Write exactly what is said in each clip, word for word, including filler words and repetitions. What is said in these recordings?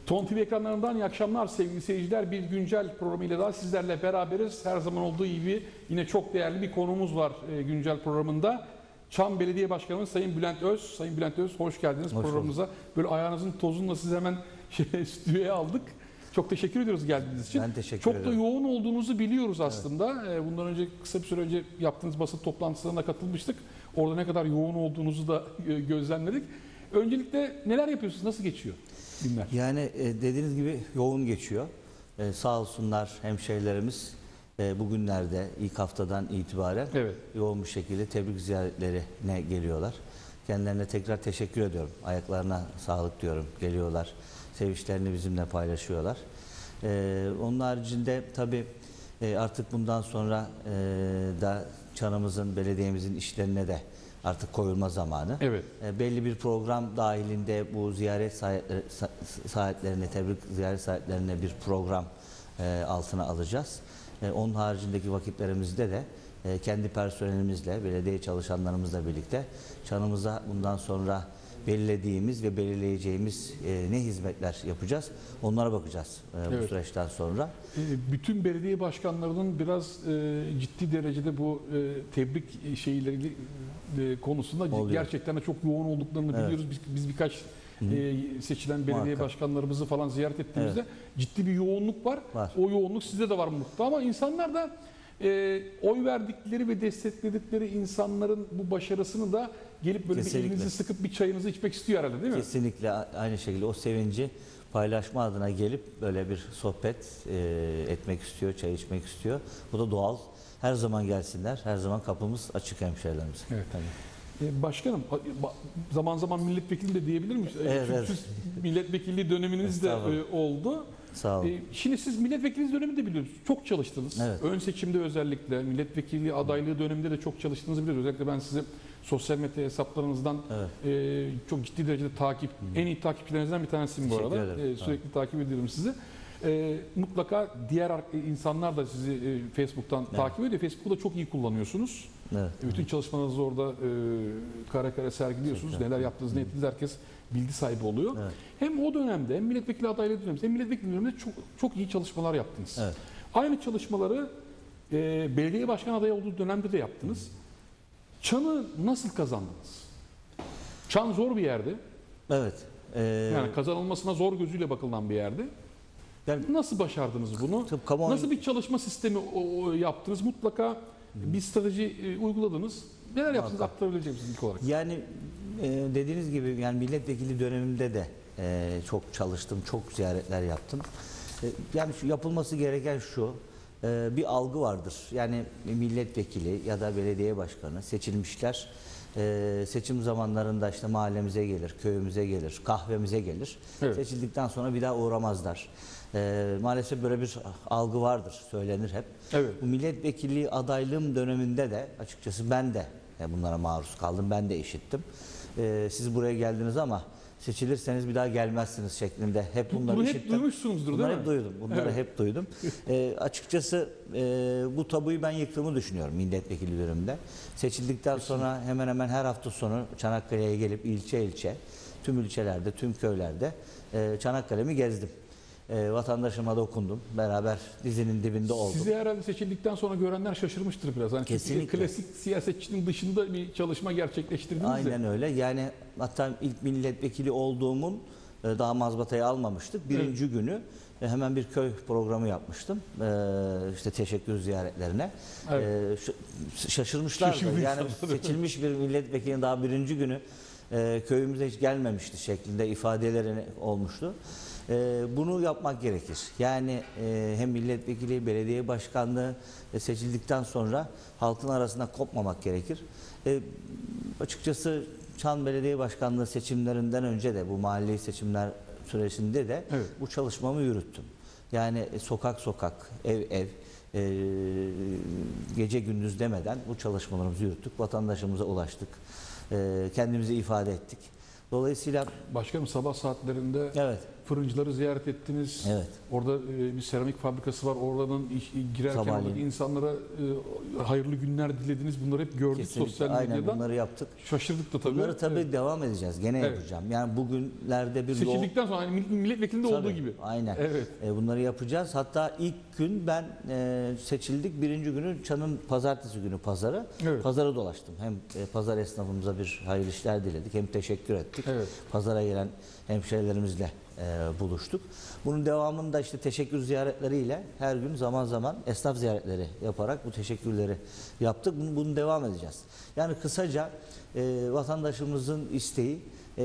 Ton T V ekranlarından iyi akşamlar sevgili seyirciler. Bir güncel programıyla daha sizlerle beraberiz. Her zaman olduğu gibi yine çok değerli bir konuğumuz var e, güncel programında. Çam Belediye Başkanımız Sayın Bülent Öz. Sayın Bülent Öz, hoş geldiniz hoş programımıza. Oldu. Böyle ayağınızın tozunla sizi hemen şey, stüdyoya aldık. Çok teşekkür ediyoruz geldiğiniz için. Ben teşekkür Çok ederim. da yoğun olduğunuzu biliyoruz aslında. Evet. Bundan önce kısa bir süre önce yaptığınız basın toplantısına katılmıştık. Orada ne kadar yoğun olduğunuzu da gözlemledik. Öncelikle neler yapıyorsunuz? Nasıl geçiyor günler? Yani dediğiniz gibi yoğun geçiyor. Ee, sağ olsunlar hemşehrilerimiz e, bugünlerde ilk haftadan itibaren evet. yoğun bir şekilde tebrik ziyaretlerine geliyorlar. Kendilerine tekrar teşekkür ediyorum. Ayaklarına sağlık diyorum. Geliyorlar. Sevinçlerini bizimle paylaşıyorlar. Ee, onun haricinde tabii e, artık bundan sonra e, da Çan'ımızın, belediyemizin işlerine de artık koyulma zamanı. Evet. E, belli bir program dahilinde bu ziyaret saatleri, saatlerine, tebrik ziyaret saatlerine bir program e, altına alacağız. E, onun haricindeki vakitlerimizde de e, kendi personelimizle, belediye çalışanlarımızla birlikte Çan'ımıza bundan sonra belirlediğimiz ve belirleyeceğimiz e, ne hizmetler yapacağız, onlara bakacağız e, evet. bu süreçten sonra. E, bütün belediye başkanlarının biraz e, ciddi derecede bu e, tebrik şeyleri e, konusunda Oluyor. gerçekten de çok yoğun olduklarını evet. biliyoruz. Biz, biz birkaç e, seçilen belediye Muhakkak. başkanlarımızı falan ziyaret ettiğimizde evet. ciddi bir yoğunluk var. var. O yoğunluk sizde de var mutlaka ama insanlar da E, oy verdikleri ve destekledikleri insanların bu başarısını da gelip böyle Kesinlikle. bir elinizi sıkıp bir çayınızı içmek istiyor herhalde değil mi? Kesinlikle aynı şekilde o sevinci paylaşma adına gelip böyle bir sohbet e, etmek istiyor, çay içmek istiyor. Bu da doğal. Her zaman gelsinler. Her zaman kapımız açık hemşehrilerimize. Evet. Tabii. Başkanım, zaman zaman milletvekili de diyebilir miyiz? Evet, evet. Milletvekilliği döneminiz de oldu. Sağ olun. Şimdi siz milletvekili döneminde biliyoruz. Çok çalıştınız. Evet. Ön seçimde özellikle milletvekili adaylığı döneminde de çok çalıştığınızı biliyoruz. Özellikle ben sizi sosyal medya hesaplarınızdan evet. e, çok ciddi derecede takip, Hı. en iyi takipçilerinizden bir tanesiyim bu arada. E, sürekli evet. takip ediyorum sizi. E, mutlaka diğer insanlar da sizi e, Facebook'tan evet. takip ediyor. Facebook'u da çok iyi kullanıyorsunuz. Evet. Bütün çalışmalarınızı orada e, kare kare sergiliyorsunuz. Çok Neler yaptığınız, ne ettiğiniz herkes bilgi sahibi oluyor. Evet. Hem o dönemde hem milletvekili adaylığı döneminde hem milletvekili döneminde çok çok iyi çalışmalar yaptınız. Evet. Aynı çalışmaları e, belediye başkan adayı olduğu dönemde de yaptınız. Çan'ı nasıl kazandınız? Çan zor bir yerdi. Evet. Ee... Yani kazanılmasına zor gözüyle bakılan bir yerdi. Yani nasıl başardınız bunu? Tabii, nasıl bir çalışma sistemi o, o, yaptınız? Mutlaka Hı. bir strateji e, uyguladınız. Neler yaptınız aktarabileceğiniz ilk olarak? Yani e, dediğiniz gibi yani milletvekili dönemimde de e, çok çalıştım, çok ziyaretler yaptım. E, yani şu yapılması gereken şu, e, bir algı vardır. Yani milletvekili ya da belediye başkanı seçilmişler. Ee, seçim zamanlarında işte mahallemize gelir, köyümüze gelir, kahvemize gelir. Evet. Seçildikten sonra bir daha uğramazlar. Ee, maalesef böyle bir algı vardır, söylenir hep. Evet. Bu milletvekilliği adaylığım döneminde de açıkçası ben de bunlara maruz kaldım, ben de işittim. Ee, siz buraya geldiniz ama seçilirseniz bir daha gelmezsiniz şeklinde hep bunları Bunu işittim. hep duymuşsunuzdur bunları değil hep mi? duydum. Bunları evet. hep duydum. E, açıkçası e, bu tabuyu ben yıktığımı düşünüyorum milletvekili döneminde. Seçildikten Kesinlikle. sonra hemen hemen her hafta sonu Çanakkale'ye gelip ilçe ilçe, tüm ilçelerde, tüm köylerde e, Çanakkale'mi gezdim. E, vatandaşıma dokundum. Beraber dizinin dibinde oldum. Sizi herhalde seçildikten sonra görenler şaşırmıştır biraz. Hani Kesinlikle. Klasik siyasetçinin dışında bir çalışma gerçekleştirdiniz. Aynen de. öyle. Yani hatta ilk milletvekili olduğumun daha mazbatayı almamıştık. Birinci evet. günü hemen bir köy programı yapmıştım. Ee, işte teşekkür ziyaretlerine. Evet. Ee, şaşırmışlardı. Yani seçilmiş bir milletvekilinin daha birinci günü e, köyümüze hiç gelmemişti şeklinde ifadeleri olmuştu. Ee, bunu yapmak gerekir. Yani e, hem milletvekili, belediye başkanlığı e, seçildikten sonra halkın arasında kopmamak gerekir. E, açıkçası Çan Belediye Başkanlığı seçimlerinden önce de bu mahalli seçimler sürecinde de evet. bu çalışmamı yürüttüm. Yani e, sokak sokak, ev ev, e, gece gündüz demeden bu çalışmalarımızı yürüttük. Vatandaşımıza ulaştık. E, kendimizi ifade ettik. Dolayısıyla başkanım sabah saatlerinde evet. fırıncıları ziyaret ettiniz. Evet. Orada e, bir seramik fabrikası var. Oradan iş, girerken Sabahleyin. oradaki insanlara e, hayırlı günler dilediniz. Bunları hep gördük Kesinlikle. sosyal Aynen medyadan. bunları yaptık. Şaşırdık da tabii. Bunları tabii Evet. devam edeceğiz. Gene Evet. yapacağım. Yani bugünlerde bir yol... Seçildikten sonra hani milletvekilinde Tabii, olduğu gibi. Aynen. Evet. E, bunları yapacağız. Hatta ilk gün ben e, seçildik. Birinci günü Çan'ın pazartesi günü pazarı. Evet. Pazara dolaştım. Hem e, pazar esnafımıza bir hayırlı işler diledik. Hem teşekkür ettik. Evet. Pazara gelen hemşehrilerimizle e, buluştuk. Bunun devamında işte teşekkür ziyaretleriyle her gün zaman zaman esnaf ziyaretleri yaparak bu teşekkürleri yaptık. Bunu, bunu devam edeceğiz. Yani kısaca e, vatandaşımızın isteği e,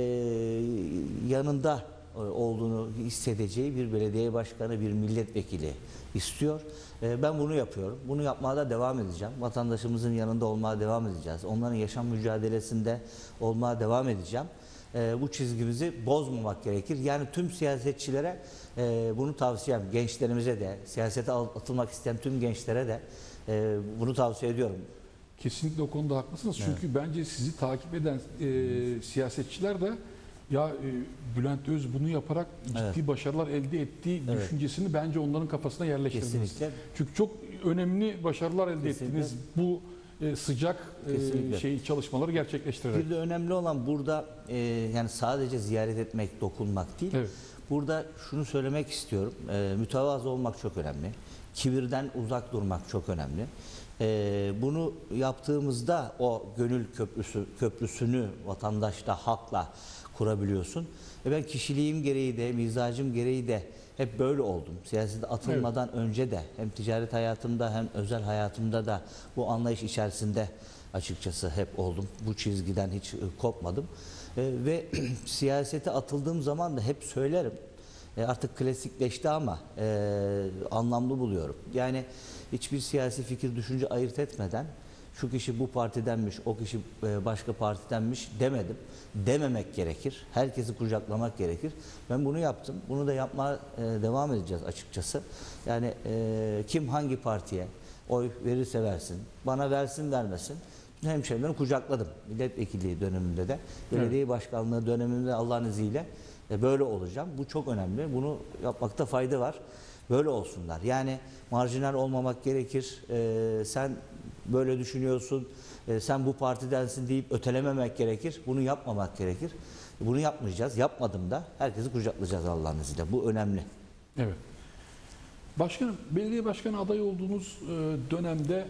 yanında olduğunu hissedeceği bir belediye başkanı, bir milletvekili istiyor. Ben bunu yapıyorum. Bunu yapmaya da devam edeceğim. Vatandaşımızın yanında olmaya devam edeceğiz. Onların yaşam mücadelesinde olmaya devam edeceğim. Bu çizgimizi bozmamak gerekir. Yani tüm siyasetçilere bunu tavsiyem, gençlerimize de, siyasete atılmak isteyen tüm gençlere de bunu tavsiye ediyorum. Kesinlikle o konuda haklısınız. Çünkü Evet. bence sizi takip eden e, siyasetçiler de ya e, Bülent Öz bunu yaparak ciddi Evet. başarılar elde ettiği Evet. düşüncesini bence onların kafasına yerleştirdiniz. Kesinlikle. Çünkü çok önemli başarılar elde Kesinlikle. ettiniz bu e, sıcak Kesinlikle. e, şey çalışmaları gerçekleştirerek. Bir de önemli olan burada e, yani sadece ziyaret etmek, dokunmak değil. Evet. Burada şunu söylemek istiyorum. E, mütevazı olmak çok önemli. Kibirden uzak durmak çok önemli. E, bunu yaptığımızda o gönül köprüsü köprüsünü vatandaşla, halkla kurabiliyorsun. E ben kişiliğim gereği de, mizacım gereği de hep böyle oldum. Siyasete atılmadan evet. önce de hem ticaret hayatımda hem özel hayatımda da bu anlayış içerisinde açıkçası hep oldum. Bu çizgiden hiç kopmadım. E, ve siyasete atıldığım zaman da hep söylerim. E, artık klasikleşti ama e, anlamlı buluyorum. Yani hiçbir siyasi fikir, düşünce ayırt etmeden şu kişi bu partidenmiş, o kişi başka partidenmiş demedim. Dememek gerekir. Herkesi kucaklamak gerekir. Ben bunu yaptım. Bunu da yapmaya devam edeceğiz açıkçası. Yani e, kim hangi partiye oy verirse versin, bana versin vermesin. Hemşehrilerimi kucakladım. Milletvekilliği döneminde de, belediye başkanlığı döneminde Allah'ın izniyle e, böyle olacağım. Bu çok önemli. Bunu yapmakta fayda var. Böyle olsunlar. Yani marjinal olmamak gerekir. E, sen böyle düşünüyorsun, e, sen bu partidensin deyip ötelememek gerekir. Bunu yapmamak gerekir. Bunu yapmayacağız. Yapmadım da herkesi kucaklayacağız Allah'ın izniyle. Bu önemli. Evet. Başkanım, belediye başkanı adayı olduğunuz e, dönemde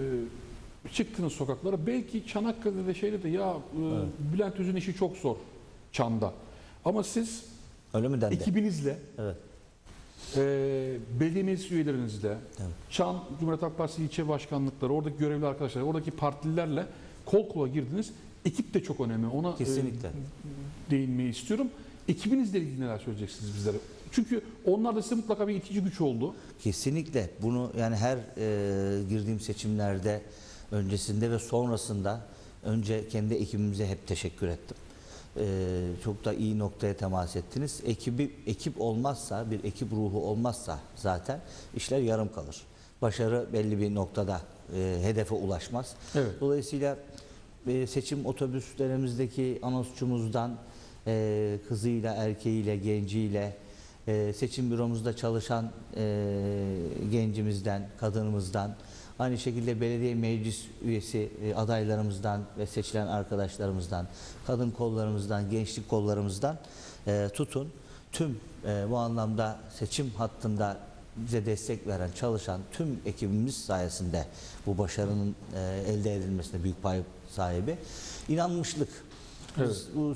e, çıktınız sokaklara. Belki Çanakkale'de şeyde de ya e, evet. Bülent Öz'ün işi çok zor Çan'da. Ama siz öyle mi dendi? ekibinizle evet. e, belediye meclis üyelerinizle, evet. Çan Cumhuriyet Halk Partisi ilçe başkanlıkları, oradaki görevli arkadaşlar, oradaki partililerle kol kola girdiniz. Ekip de çok önemli. Ona kesinlikle e, değinmeyi istiyorum. Ekibinizle ilgili neler söyleyeceksiniz bizlere? Çünkü onlar da size mutlaka bir itici güç oldu. Kesinlikle. Bunu yani her e, girdiğim seçimlerde öncesinde ve sonrasında önce kendi ekibimize hep teşekkür ettim. E, çok da iyi noktaya temas ettiniz. Ekibi ekip olmazsa, bir ekip ruhu olmazsa zaten işler yarım kalır. Başarı belli bir noktada e, hedefe ulaşmaz. Evet. Dolayısıyla e, seçim otobüslerimizdeki anonsçumuzdan e, kızıyla, erkeğiyle, genciyle, Ee, seçim büromuzda çalışan e, gencimizden, kadınımızdan, aynı şekilde belediye meclis üyesi e, adaylarımızdan ve seçilen arkadaşlarımızdan, kadın kollarımızdan, gençlik kollarımızdan e, tutun. Tüm e, bu anlamda seçim hattında bize destek veren, çalışan tüm ekibimiz sayesinde bu başarının e, elde edilmesine büyük pay sahibi. İnanmışlık. Evet. Bu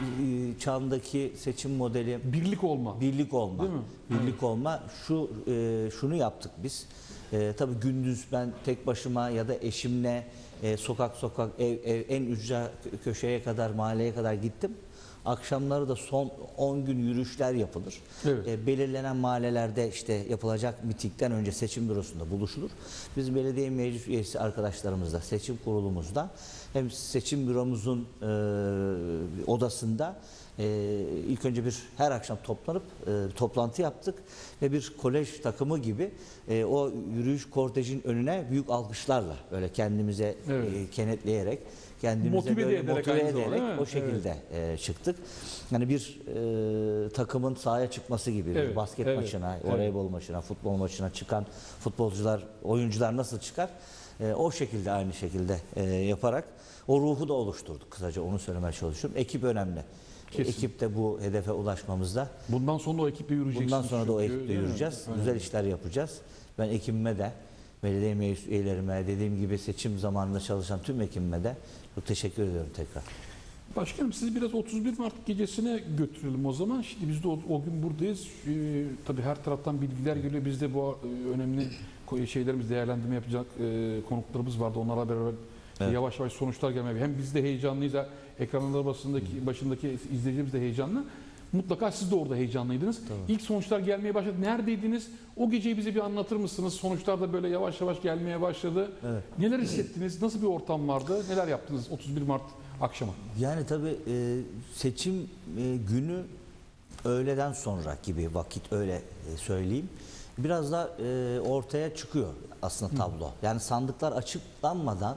Çan'daki seçim modeli birlik olma. Birlik olma. Değil mi? Birlik evet. olma. Şu e, şunu yaptık biz. E, tabii gündüz ben tek başıma ya da eşimle e, sokak sokak ev, ev en ücra köşeye kadar, mahalleye kadar gittim. Akşamları da son on gün yürüyüşler yapılır. Evet. E, belirlenen mahallelerde işte yapılacak mitingden önce seçim bürosunda buluşulur. Biz belediye meclis üyesi arkadaşlarımızla, seçim kurulumuzda hem seçim büromuzun e, odasında e, ilk önce bir her akşam toplanıp e, toplantı yaptık ve bir kolej takımı gibi e, o yürüyüş kortejin önüne büyük alkışlarla böyle kendimize Evet. e, kenetleyerek kendimize Motive böyle ederek motive aynı zamanda, ederek değil mi? o şekilde e, çıktık. Yani bir e, takımın sahaya çıkması gibi bir Evet, basket evet, maçına, evet. voleybol maçına, futbol maçına çıkan futbolcular, oyuncular nasıl çıkar? E, o şekilde aynı şekilde e, yaparak o ruhu da oluşturduk. Kısaca onu söylemeye çalışıyorum. Ekip önemli. Kesin. Ekip de bu hedefe ulaşmamızda. Bundan sonra o ekiple yürüyeceksiniz. Bundan sonra da o çünkü, ekiple değil mi? yürüyeceğiz. Aynen. Güzel işler yapacağız. Ben ekibime de, belediye meclis üyelerime, dediğim gibi seçim zamanında çalışan tüm ekibime de çok teşekkür ediyorum tekrar. Başkanım sizi biraz otuz bir Mart gecesine götürelim o zaman. Şimdi biz de o, o gün buradayız. Ee, tabii her taraftan bilgiler geliyor. Biz de bu e, önemli ko- şeylerimiz değerlendirme yapacak e, konuklarımız vardı. Onlarla beraber Evet. yavaş yavaş sonuçlar gelmeye. Hem biz de heyecanlıyız. Ekranlar basındaki başındaki izleyicilerimiz de heyecanlı. Mutlaka siz de orada heyecanlıydınız. Tamam. İlk sonuçlar gelmeye başladı. Neredeydiniz? O geceyi bize bir anlatır mısınız? Sonuçlar da böyle yavaş yavaş gelmeye başladı. Evet. Neler hissettiniz? Nasıl bir ortam vardı? Neler yaptınız otuz bir Mart akşamı? Yani tabii e, seçim e, günü öğleden sonra gibi vakit öyle e, söyleyeyim. Biraz da e, ortaya çıkıyor aslında tablo. Yani sandıklar açıklanmadan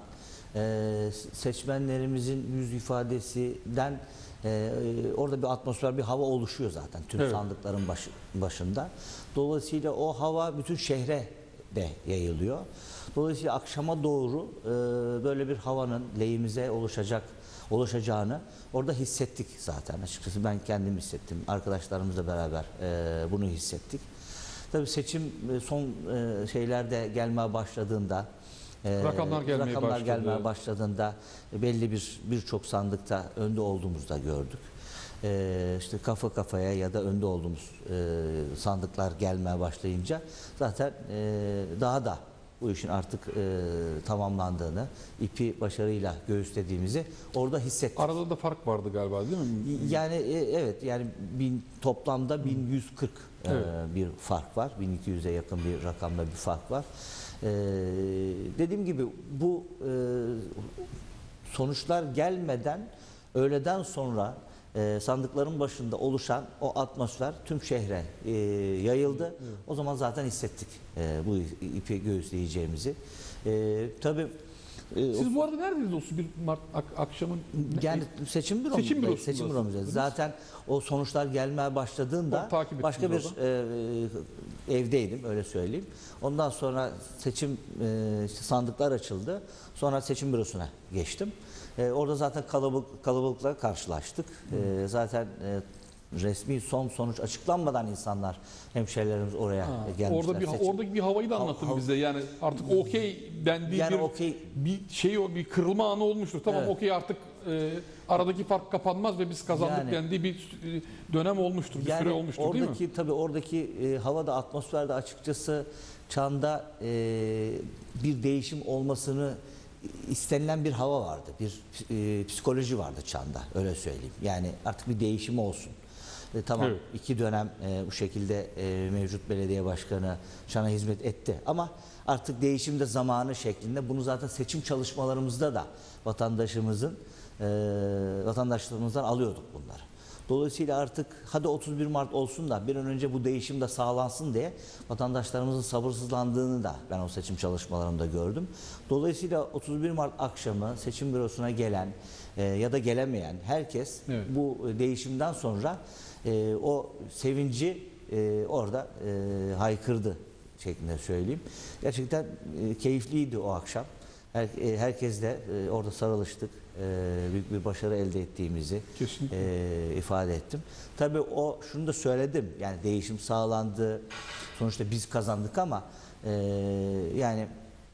e, seçmenlerimizin yüz ifadesinden e, orada bir atmosfer, bir hava oluşuyor zaten tüm Evet. sandıkların başı, başında. Dolayısıyla o hava bütün şehre de yayılıyor. Dolayısıyla akşama doğru e, böyle bir havanın lehimize oluşacak oluşacağını orada hissettik zaten. Açıkçası ben kendim hissettim. Arkadaşlarımızla beraber e, bunu hissettik. Tabii seçim e, son e, şeylerde gelmeye başladığında e, Rakamlar gelmeye rakamlar başladı. gelmeye başladığında belli bir birçok sandıkta önde olduğumuzu da gördük. E, işte kafa kafaya ya da önde olduğumuz e, sandıklar gelmeye başlayınca zaten e, daha da bu işin artık e, tamamlandığını, ipi başarıyla göğüslediğimizi orada hissettik. Arada da fark vardı galiba değil mi? Yani e, evet yani bin, toplamda bin yüz kırk e, Evet. bir fark var. bin iki yüze yakın bir rakamda bir fark var. E, dediğim gibi bu e, sonuçlar gelmeden öğleden sonra e, sandıkların başında oluşan o atmosfer tüm şehre e, yayıldı. Evet. O zaman zaten hissettik e, bu ipi göğüsleyeceğimizi. E, tabii e, Siz bu arada neredeydiniz otuz bir Mart ak- akşamın? yani seçim büromuzda, Seçim bürosunda seçim büromuzda. Zaten o sonuçlar gelmeye başladığında O, takip başka bir ettiniz e, evdeydim öyle söyleyeyim. Ondan sonra seçim e, işte sandıklar açıldı. Sonra seçim bürosuna geçtim. E, orada zaten kalabalık kalabalıkla karşılaştık. E, zaten e, resmi son sonuç açıklanmadan insanlar, hemşehrilerimiz oraya Ha, gelmişler. orada bir Seçim- oradaki bir havayı da anlatın Hav- bize. Yani artık okey dendiği Yani bir okey- bir şey o bir kırılma anı olmuştur. Tamam Evet. okey artık e, aradaki fark kapanmaz ve biz kazandık Yani- dendiği bir e, dönem olmuştur, bir süre olmuştur değil mi? oradaki tabii oradaki e, havada, atmosferde açıkçası çanda e, bir değişim olmasını istenilen bir hava vardı. Bir e, psikoloji vardı çanda öyle söyleyeyim. Yani artık bir değişim olsun. E, tamam Evet. iki dönem e, bu şekilde e, mevcut belediye başkanı çana hizmet etti ama artık değişim de zamanı şeklinde bunu zaten seçim çalışmalarımızda da vatandaşımızın e, vatandaşlarımızdan alıyorduk bunları. Dolayısıyla artık hadi otuz bir Mart olsun da bir an önce bu değişim de sağlansın diye vatandaşlarımızın sabırsızlandığını da ben o seçim çalışmalarımda gördüm. Dolayısıyla otuz bir Mart akşamı seçim bürosuna gelen e, ya da gelemeyen herkes Evet. bu değişimden sonra e, o sevinci e, orada e, haykırdı şeklinde söyleyeyim. Gerçekten e, keyifliydi o akşam. Her, e, herkesle e, orada sarılıştık. E, büyük bir başarı elde ettiğimizi Kesinlikle. e, ifade ettim. Tabii o şunu da söyledim. Yani değişim sağlandı. Sonuçta biz kazandık ama e, yani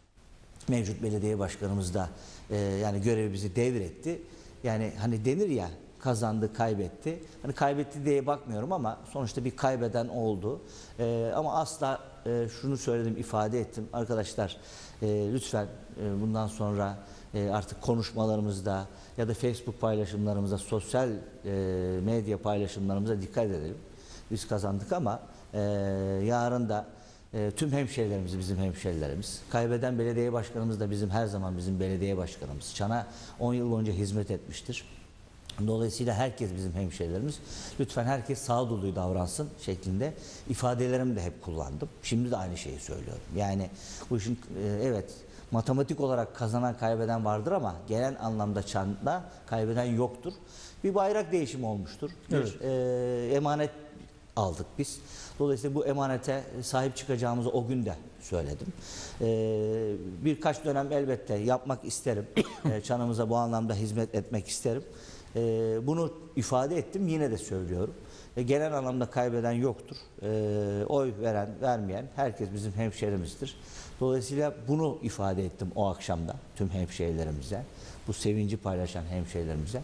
mevcut belediye başkanımız da e, yani görevi bizi devretti. Yani hani denir ya kazandı, kaybetti. Hani kaybetti diye bakmıyorum ama sonuçta bir kaybeden oldu. E, ama asla e, şunu söyledim, ifade ettim. Arkadaşlar e, lütfen e, bundan sonra e, artık konuşmalarımızda ya da Facebook paylaşımlarımızda, sosyal e, medya paylaşımlarımıza dikkat edelim. Biz kazandık ama e, yarın da e, tüm hemşehrilerimiz bizim hemşehrilerimiz. Kaybeden belediye başkanımız da bizim her zaman bizim belediye başkanımız. Çana on yıl boyunca hizmet etmiştir. Dolayısıyla herkes bizim hemşehrilerimiz. Lütfen herkes sağduyulu davransın şeklinde ifadelerimi de hep kullandım. Şimdi de aynı şeyi söylüyorum. Yani bu işin e, evet matematik olarak kazanan kaybeden vardır ama genel anlamda çanda kaybeden yoktur. Bir bayrak değişimi olmuştur. Bir Evet. e, emanet aldık biz. Dolayısıyla bu emanete sahip çıkacağımızı o gün de söyledim. Ee, birkaç dönem elbette yapmak isterim. Ee, çanımıza bu anlamda hizmet etmek isterim. Ee, bunu ifade ettim, yine de söylüyorum. Ee, genel anlamda kaybeden yoktur. Ee, oy veren, vermeyen herkes bizim hemşehrimizdir. Dolayısıyla bunu ifade ettim o akşamda tüm hemşehrilerimize, bu sevinci paylaşan hemşehrilerimize.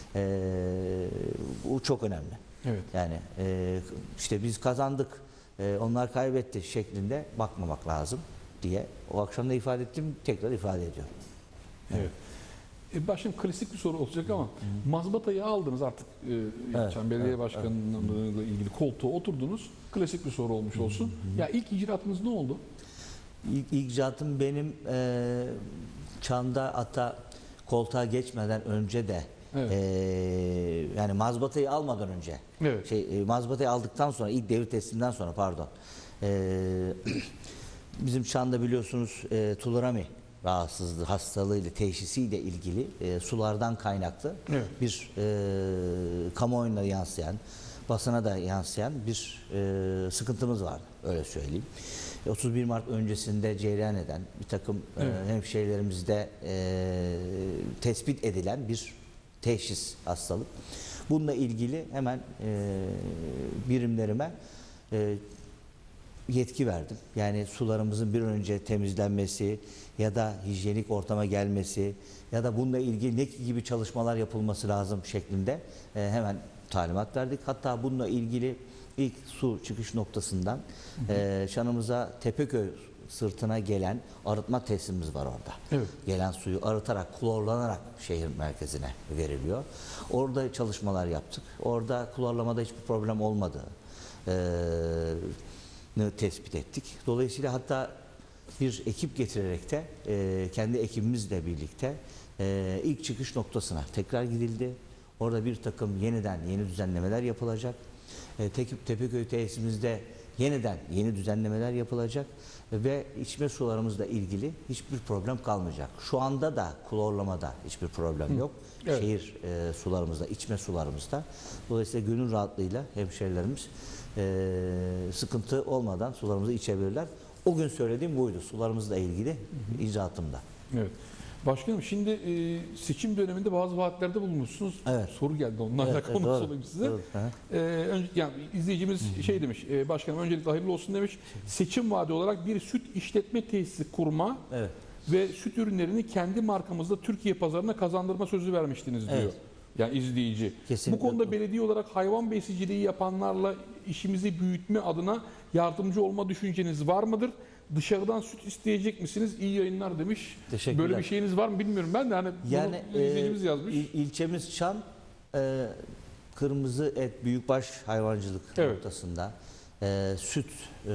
Ee, bu çok önemli. Evet. Yani e, işte biz kazandık, e, onlar kaybetti şeklinde bakmamak lazım diye o akşam da ifade ettim, tekrar ifade ediyorum. Evet. E başım klasik bir soru olacak ama Hı-hı. mazbatayı aldınız artık e, evet, Çan Belediye evet, Başkanlığı'yla evet. ilgili koltuğa oturdunuz. Klasik bir soru olmuş olsun. Hı-hı. Ya ilk icraatınız ne oldu? İlk icraatım benim e, Çan'da hatta koltuğa geçmeden önce de Evet. Ee, yani mazbatayı almadan önce, evet. şey, mazbatayı aldıktan sonra, ilk devir tesliminden sonra pardon, ee, bizim şu anda biliyorsunuz e, tularami rahatsızlığı, hastalığıyla, teşhisiyle ilgili e, sulardan kaynaklı evet. bir e, kamuoyuna yansıyan, basına da yansıyan bir e, sıkıntımız vardı, öyle söyleyeyim. otuz bir Mart öncesinde cereyan eden bir takım evet. e, hemşehrilerimizde e, tespit edilen bir teşhis hastalık. Bununla ilgili hemen e, birimlerime e, yetki verdim. Yani sularımızın bir an önce temizlenmesi ya da hijyenik ortama gelmesi ya da bununla ilgili ne gibi çalışmalar yapılması lazım şeklinde e, hemen talimat verdik. Hatta bununla ilgili ilk su çıkış noktasından hı hı. E, Şanımıza Tepeköy sırtına gelen arıtma tesisimiz var orada. Evet. Gelen suyu arıtarak, klorlanarak şehir merkezine veriliyor. Orada çalışmalar yaptık. Orada klorlamada hiçbir problem olmadığını e, tespit ettik. Dolayısıyla hatta bir ekip getirerek de e, kendi ekibimizle birlikte e, ilk çıkış noktasına tekrar gidildi. Orada bir takım yeniden yeni düzenlemeler yapılacak. E, Tepeköy tesisimizde yeniden yeni düzenlemeler yapılacak ve içme sularımızla ilgili hiçbir problem kalmayacak. Şu anda da klorlamada hiçbir problem Hı. yok. Evet. Şehir e, sularımızda, içme sularımızda. Dolayısıyla gönül rahatlığıyla hemşehrilerimiz e, sıkıntı olmadan sularımızı içebilirler. O gün söylediğim buydu. Sularımızla ilgili Hı. icraatımda. Evet. Başkanım şimdi e, seçim döneminde bazı vaatlerde bulunmuşsunuz. Evet. Soru geldi onlarla evet, konu evet, sorayım size. Doğru, ee, önce, yani izleyicimiz Hı-hı. şey demiş, e, başkanım öncelikle hayırlı olsun demiş. Seçim vaadi olarak bir süt işletme tesisi kurma evet. ve süt ürünlerini kendi markamızda Türkiye pazarına kazandırma sözü vermiştiniz diyor. Evet. Yani izleyici. Kesinlikle. Bu konuda belediye olarak hayvan besiciliği yapanlarla işimizi büyütme adına yardımcı olma düşünceniz var mıdır? Dışarıdan süt isteyecek misiniz? İyi yayınlar demiş. Böyle bir şeyiniz var mı bilmiyorum ben de hani yani izleyicimiz e, yazmış. Il, ilçemiz Çan e, kırmızı et büyükbaş hayvancılık evet. noktasında e, süt e,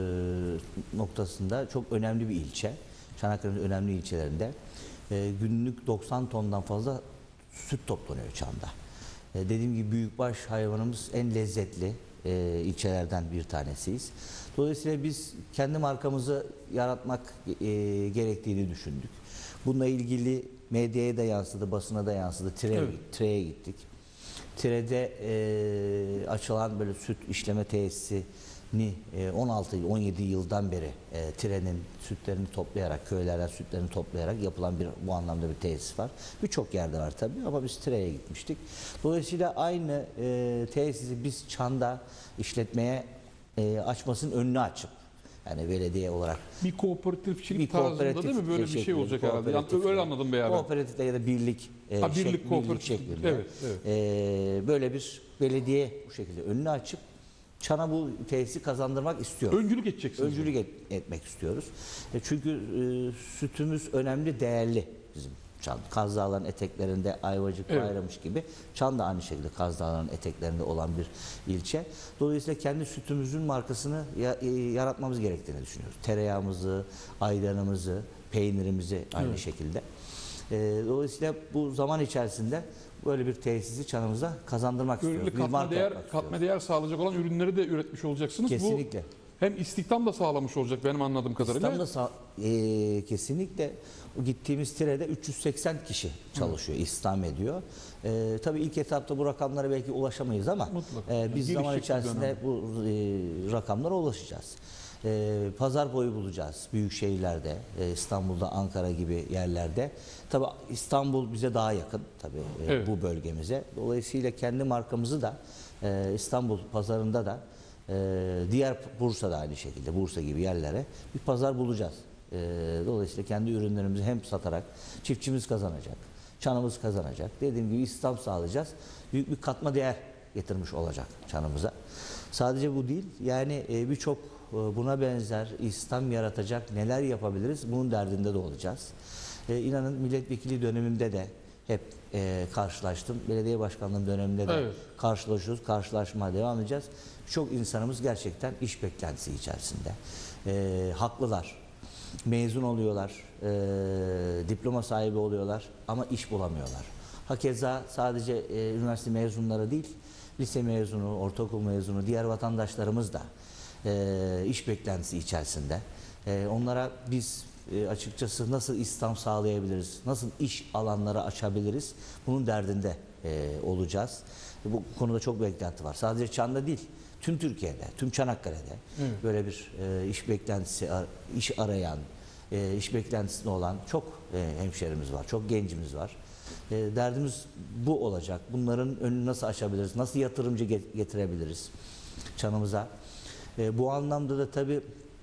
noktasında çok önemli bir ilçe. Çanakkale'nin önemli ilçelerinde e, günlük doksan tondan fazla süt toplanıyor Çan'da. E, dediğim gibi büyükbaş hayvanımız en lezzetli e, ilçelerden bir tanesiyiz. Dolayısıyla biz kendi markamızı yaratmak e, gerektiğini düşündük. Bununla ilgili medyaya da yansıdı, basına da yansıdı. Tire, evet. Tire'ye gittik. Tire'de e, açılan böyle süt işleme tesisini e, on altı on yedi yıldan beri e, Tire'nin sütlerini toplayarak, köylerden sütlerini toplayarak yapılan bir bu anlamda bir tesis var. Birçok yerde var tabii ama biz Tire'ye gitmiştik. Dolayısıyla aynı e, tesisi biz Çan'da işletmeye E, açmasının önünü açıp yani belediye olarak bir kooperatifçilik tarzında değil mi böyle bir şey olacak herhalde. Yani öyle anladım be abi. Kooperatifte ya da birlik e, ha, birlik, şek, birlik şeklinde. Evet, evet. E, böyle bir belediye bu şekilde önünü açıp Çan'a bu tesisi kazandırmak istiyor. Öncülük edeceksiniz. Öncülük et, etmek istiyoruz. E, çünkü e, sütümüz önemli, değerli bizim. Çan, Kaz Dağları'nın eteklerinde Ayvacık, evet. Bayramış gibi. Çan da aynı şekilde Kaz Dağları'nın eteklerinde olan bir ilçe. Dolayısıyla kendi sütümüzün markasını ya, e, yaratmamız gerektiğini düşünüyoruz. Tereyağımızı, ayranımızı, peynirimizi aynı evet. şekilde. E, dolayısıyla bu zaman içerisinde böyle bir tesisi Çanımıza kazandırmak Böyle istiyoruz. Bir katma marka değer, yapmak katma istiyoruz. değer sağlayacak olan ürünleri de üretmiş olacaksınız. Kesinlikle. Bu hem istihdam da sağlamış olacak benim anladığım kadarıyla. İstanbul'da sa- e, kesinlikle gittiğimiz tirede üç yüz seksen kişi çalışıyor, istihdam ediyor. E, tabii ilk etapta bu rakamlara belki ulaşamayız ama Mutlaka. e, biz Yani zaman gelişecek bir içerisinde bu e, rakamlara ulaşacağız. E, pazar boyu bulacağız büyük şehirlerde, e, İstanbul'da, Ankara gibi yerlerde. Tabii İstanbul bize daha yakın tabii e, Evet. bu bölgemize. Dolayısıyla kendi markamızı da e, İstanbul pazarında da Ee, diğer Bursa'da aynı şekilde Bursa gibi yerlere bir pazar bulacağız. Ee, dolayısıyla kendi ürünlerimizi hem satarak çiftçimiz kazanacak, Çanımız kazanacak. Dediğim gibi istihdam sağlayacağız. Büyük bir katma değer getirmiş olacak Çanımıza. Sadece bu değil. Yani e, birçok e, buna benzer istihdam yaratacak neler yapabiliriz? Bunun derdinde de olacağız. E, inanın milletvekili dönemimde de hep e, karşılaştım. Belediye başkanlığım döneminde de Evet. karşılaşıyoruz. Karşılaşmaya devam edeceğiz. Çok insanımız gerçekten iş beklentisi içerisinde. E, haklılar. Mezun oluyorlar. E, diploma sahibi oluyorlar. Ama iş bulamıyorlar. Hakeza sadece e, üniversite mezunları değil, lise mezunu, ortaokul mezunu, diğer vatandaşlarımız da e, iş beklentisi içerisinde. E, onlara biz e, açıkçası nasıl istihdam sağlayabiliriz, nasıl iş alanları açabiliriz, bunun derdinde e, olacağız. Bu konuda çok beklenti var. Sadece Çan'da değil, tüm Türkiye'de, tüm Çanakkale'de Evet. böyle bir e, iş beklentisi, iş arayan, e, iş beklentisinde olan çok e, hemşerimiz var, çok gencimiz var. E, derdimiz bu olacak. Bunların önünü nasıl açabiliriz, nasıl yatırımcı getirebiliriz Çanımıza. E, bu anlamda da tabii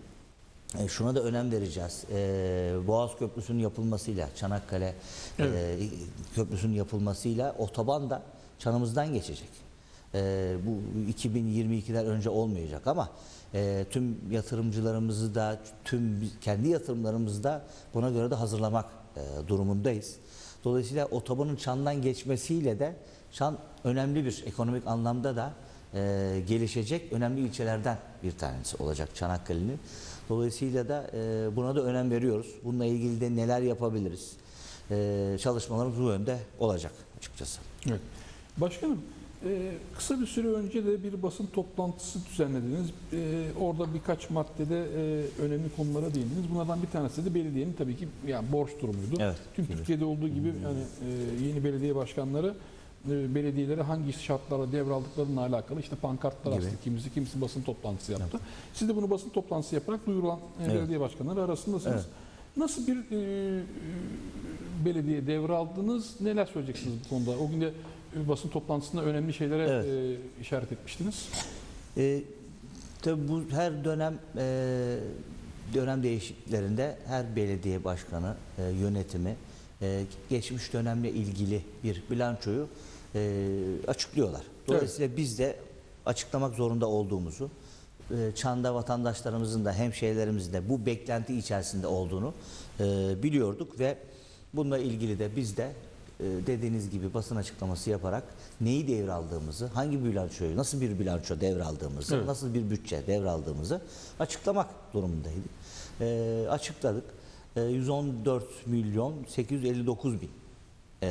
e, şuna da önem vereceğiz. E, Boğaz Köprüsü'nün yapılmasıyla, Çanakkale Evet. e, Köprüsü'nün yapılmasıyla otoban da Çanımızdan geçecek. E, bu iki bin yirmi ikiden önce olmayacak ama e, tüm yatırımcılarımızı da, tüm kendi yatırımlarımızı da buna göre de hazırlamak e, durumundayız. Dolayısıyla otobanın Çan'dan geçmesiyle de Çan önemli bir ekonomik anlamda da e, gelişecek önemli ilçelerden bir tanesi olacak Çanakkale'nin. Dolayısıyla da e, buna da önem veriyoruz. Bununla ilgili de neler yapabiliriz? E, çalışmalarımız bu yönde olacak açıkçası. Evet. Başkanım, e, kısa bir süre önce de bir basın toplantısı düzenlediniz. E, orada birkaç maddede e, önemli konulara değindiniz. Bunlardan bir tanesi de belediyenin tabii ki yani borç durumuydu. Evet. Tüm Türkiye'de olduğu gibi yani e, yeni belediye başkanları e, belediyelere hangi şartlarla devraldıklarıyla alakalı işte pankartlar Gibi. astı, kimisi kimisi basın toplantısı yaptı. Siz de bunu basın toplantısı yaparak duyurulan e, Evet. belediye başkanları arasındasınız. Evet. Nasıl bir e, belediye devraldınız? Neler söyleyeceksiniz bu konuda? O gün de e, basın toplantısında önemli şeylere Evet. e, işaret etmiştiniz. E, tabii bu her dönem e, dönem değişikliklerinde her belediye başkanı, e, yönetimi e, geçmiş dönemle ilgili bir bilançoyu e, açıklıyorlar. Dolayısıyla biz de açıklamak zorunda olduğumuzu, e, Çan'da vatandaşlarımızın da hemşehrilerimizin de bu beklenti içerisinde olduğunu e, biliyorduk ve bununla ilgili de biz de e, dediğiniz gibi basın açıklaması yaparak neyi devraldığımızı, hangi bilançoyu, nasıl bir bilanço devraldığımızı, Evet. nasıl bir bütçe devraldığımızı açıklamak durumundaydık. E, açıkladık. E, yüz on dört milyon sekiz yüz elli dokuz bin e,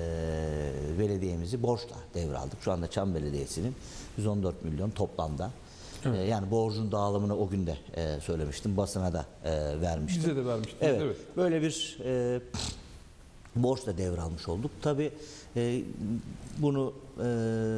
belediyemizi borçla devraldık. Şu anda Çan Belediyesi'nin yüz on dört milyon toplamda. Evet. E, yani borcun dağılımını o gün de e, söylemiştim. Basına da e, vermiştim. Bize de vermiştiniz. Evet, Evet. böyle bir e, borçla devralmış olduk. Tabii e, bunu e,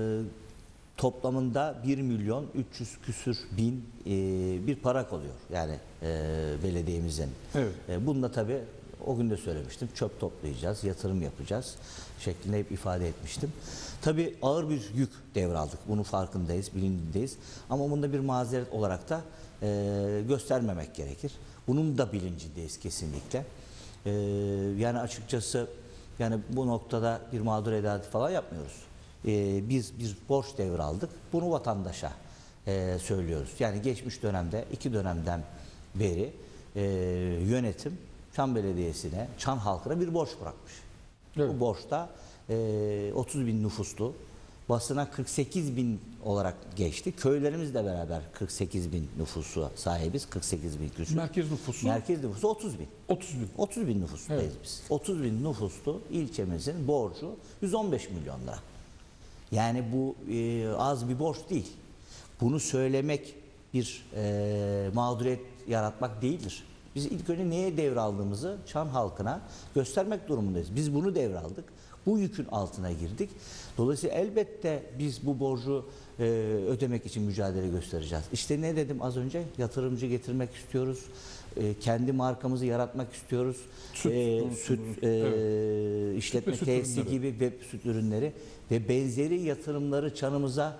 toplamında bir milyon üç yüz küsür bin e, bir para kalıyor. Yani e, belediyemizin. Evet. E, bunu da tabii o gün de söylemiştim. Çöp toplayacağız, yatırım yapacağız şeklinde hep ifade etmiştim. Tabii ağır bir yük devraldık. Bunun farkındayız, bilincindeyiz. Ama bunda bir mazeret olarak da e, göstermemek gerekir. Bunun da bilincindeyiz kesinlikle. E, yani açıkçası yani bu noktada bir mağdur edati falan yapmıyoruz. E, biz bir borç devraldık. Bunu vatandaşa e, söylüyoruz. Yani geçmiş dönemde, iki dönemden beri e, yönetim Çan Belediyesi'ne, Çan halkına bir borç bırakmış. Evet. Bu borçta e, otuz bin nüfuslu basına kırk sekiz bin olarak geçti. Köylerimizle beraber kırk sekiz bin nüfusu sahibiz. kırk sekiz bin küsur. Merkez nüfusu? Merkez nüfusu otuz bin. otuz bin. otuz bin nüfustayız evet. biz. otuz bin nüfuslu ilçemizin borcu yüz on beş milyon lira. Yani bu e, az bir borç değil. Bunu söylemek bir e, mağduriyet yaratmak değildir. Biz ilk önce neye devraldığımızı Çan halkına göstermek durumundayız. Biz bunu devraldık. Bu yükün altına girdik. Dolayısıyla elbette biz bu borcu e, ödemek için mücadele göstereceğiz. İşte ne dedim az önce? Yatırımcı getirmek istiyoruz. E, kendi markamızı yaratmak istiyoruz. Süt, e, süt e, evet. işletme süt tesisi ürünleri. gibi ve süt ürünleri ve benzeri yatırımları Çan'ımıza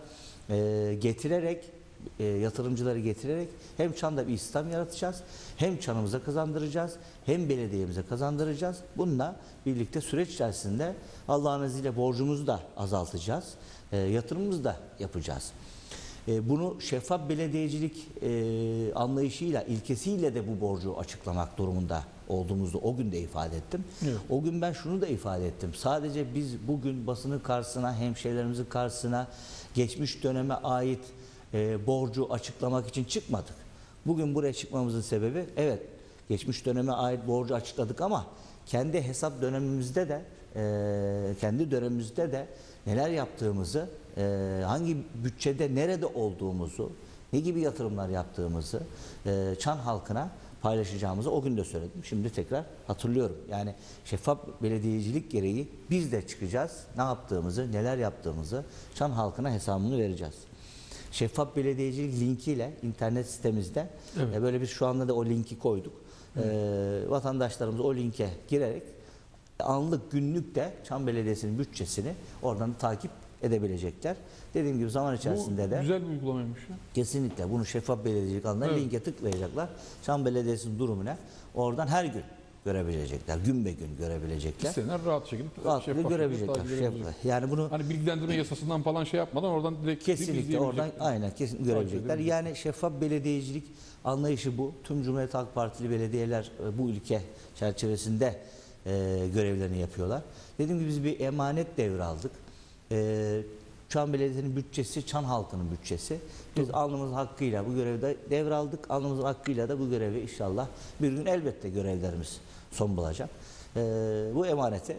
e, getirerek e, yatırımcıları getirerek hem Çan'da bir istihdam yaratacağız, hem Çan'ımıza kazandıracağız, hem belediyemize kazandıracağız. Bununla birlikte süreç içerisinde Allah'ın izniyle borcumuzu da azaltacağız, e, yatırımımızı da yapacağız. E, bunu şeffaf belediyecilik e, anlayışıyla, ilkesiyle de bu borcu açıklamak durumunda olduğumuzu o gün de ifade ettim. Evet. O gün ben şunu da ifade ettim. Sadece biz bugün basının karşısına, hemşehrilerimizin karşısına geçmiş döneme ait e, borcu açıklamak için çıkmadık. Bugün buraya çıkmamızın sebebi evet geçmiş döneme ait borcu açıkladık ama kendi hesap dönemimizde de e, kendi dönemimizde de neler yaptığımızı, e, hangi bütçede nerede olduğumuzu, ne gibi yatırımlar yaptığımızı e, Çan halkına paylaşacağımızı o gün de söyledim. Şimdi tekrar hatırlıyorum. Yani şeffaf belediyecilik gereği biz de çıkacağız. Ne yaptığımızı, neler yaptığımızı Çan halkına hesabını vereceğiz. Şeffaf belediyecilik linkiyle internet sitemizde evet. e, böyle bir şu anda da o linki koyduk. Evet. E, vatandaşlarımız o linke girerek anlık günlük de Çan Belediyesi'nin bütçesini oradan takip edebilecekler. Dediğim gibi zaman içerisinde Bu de güzel bir uygulamaymış ya. Kesinlikle bunu şeffaf belediyecilik alanına evet. linke tıklayacaklar. Çan Belediyesi'nin durumuna oradan her gün görebilecekler. Gün be gün görebilecekler. İsteyenler rahat şekilde rahatlıkla görebilecekler. Şeffaf. Yani bunu hani bilgilendirme yasasından falan şey yapmadan oradan direkt kesinlikle oradan aynen kesin görebilecekler. Yani şeffaf belediyecilik anlayışı bu. Tüm Cumhuriyet Halk Partili belediyeler bu ülke çerçevesinde e, görevlerini yapıyorlar. Dediğim gibi biz bir emanet devraldık. E, Çan Belediyesi'nin bütçesi, Çan halkının bütçesi. Biz Tabii. alnımız hakkıyla bu görevi de devraldık. Alnımız hakkıyla da bu görevi inşallah bir gün elbette görevlerimiz son bulacak. E, bu emaneti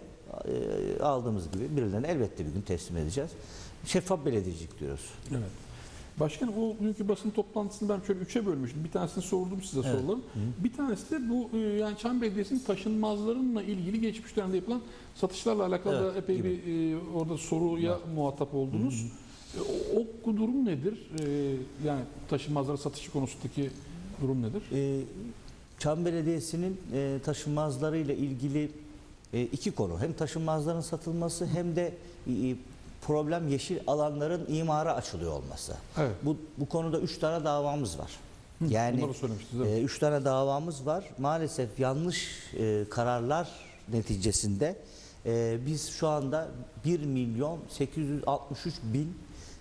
e, aldığımız gibi birilerine elbette bir gün teslim edeceğiz. Şeffaf belediyecilik diyoruz. Evet. Başkanım o günkü basın toplantısını ben şöyle üçe bölmüştüm. Bir tanesini sordum size evet. sorularım. Hı. Bir tanesi de bu yani Çan Belediyesi'nin taşınmazlarınla ilgili geçmiş dönemde yapılan satışlarla alakalı evet, epey gibi. bir e, orada soruya evet. muhatap oldunuz. Hı hı. E, o, o durum nedir? E, yani taşınmazları satışı konusundaki durum nedir? E, Çan Belediyesi'nin e, taşınmazlarıyla ilgili e, iki konu. Hem taşınmazların satılması hem de e, problem yeşil alanların imara açılıyor olması. Evet. Bu, bu konuda üç tane davamız var. Hı, yani e, üç tane davamız var. Maalesef yanlış e, kararlar neticesinde e, biz şu anda bir milyon sekiz yüz altmış üç bin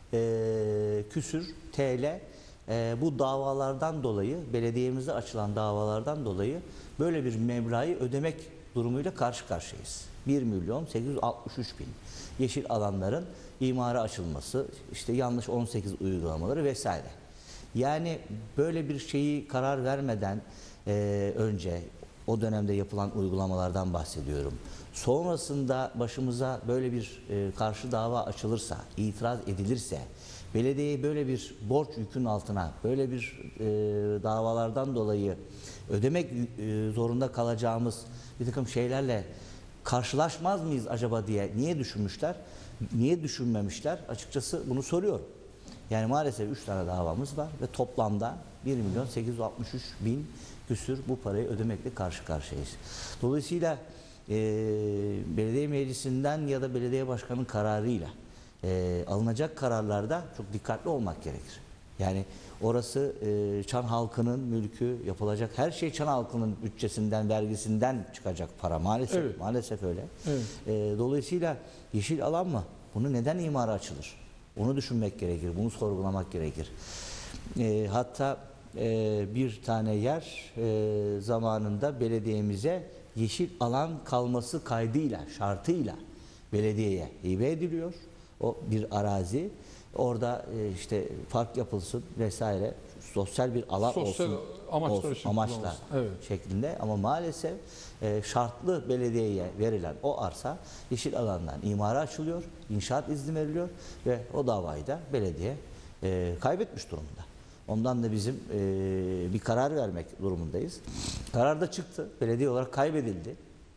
e, küsür T L e, bu davalardan dolayı, belediyemize açılan davalardan dolayı böyle bir meblağı ödemek durumuyla karşı karşıyayız. bir milyon sekiz yüz altmış üç bin yeşil alanların imara açılması, işte yanlış on sekiz uygulamaları vesaire. Yani böyle bir şeyi karar vermeden e, önce o dönemde yapılan uygulamalardan bahsediyorum. Sonrasında başımıza böyle bir e, karşı dava açılırsa, itiraz edilirse, belediyeye böyle bir borç yükün altına, böyle bir e, davalardan dolayı ödemek e, zorunda kalacağımız bir takım şeylerle karşılaşmaz mıyız acaba diye niye düşünmüşler? Niye düşünmemişler? Açıkçası bunu soruyorum. Yani maalesef üç tane davamız var ve toplamda bir milyon sekiz yüz altmış üç bin küsür bu parayı ödemekle karşı karşıyayız. Dolayısıyla e, belediye meclisinden ya da belediye başkanının kararıyla e, alınacak kararlarda çok dikkatli olmak gerekir. Yani orası e, Çan halkının mülkü, yapılacak her şey Çan halkının bütçesinden, vergisinden çıkacak para maalesef. Evet. Maalesef öyle. Evet. E, dolayısıyla yeşil alan mı? Bunu neden imara açılır? Onu düşünmek gerekir, bunu sorgulamak gerekir. E, hatta e, bir tane yer e, zamanında belediyemize yeşil alan kalması kaydıyla, şartıyla belediyeye hibe ediliyor. O bir arazi. Orada e, işte park yapılsın vesaire. Sosyal bir alan Sosyal olsun. amaçlar olsun, için amaçla kullanılsın. Evet. şeklinde. Ama maalesef e, şartlı belediyeye verilen o arsa yeşil alandan imara açılıyor. İnşaat izni veriliyor ve o davayı da belediye e, kaybetmiş durumda. Ondan da bizim e, bir karar vermek durumundayız. Karar da çıktı. Belediye olarak kaybedildi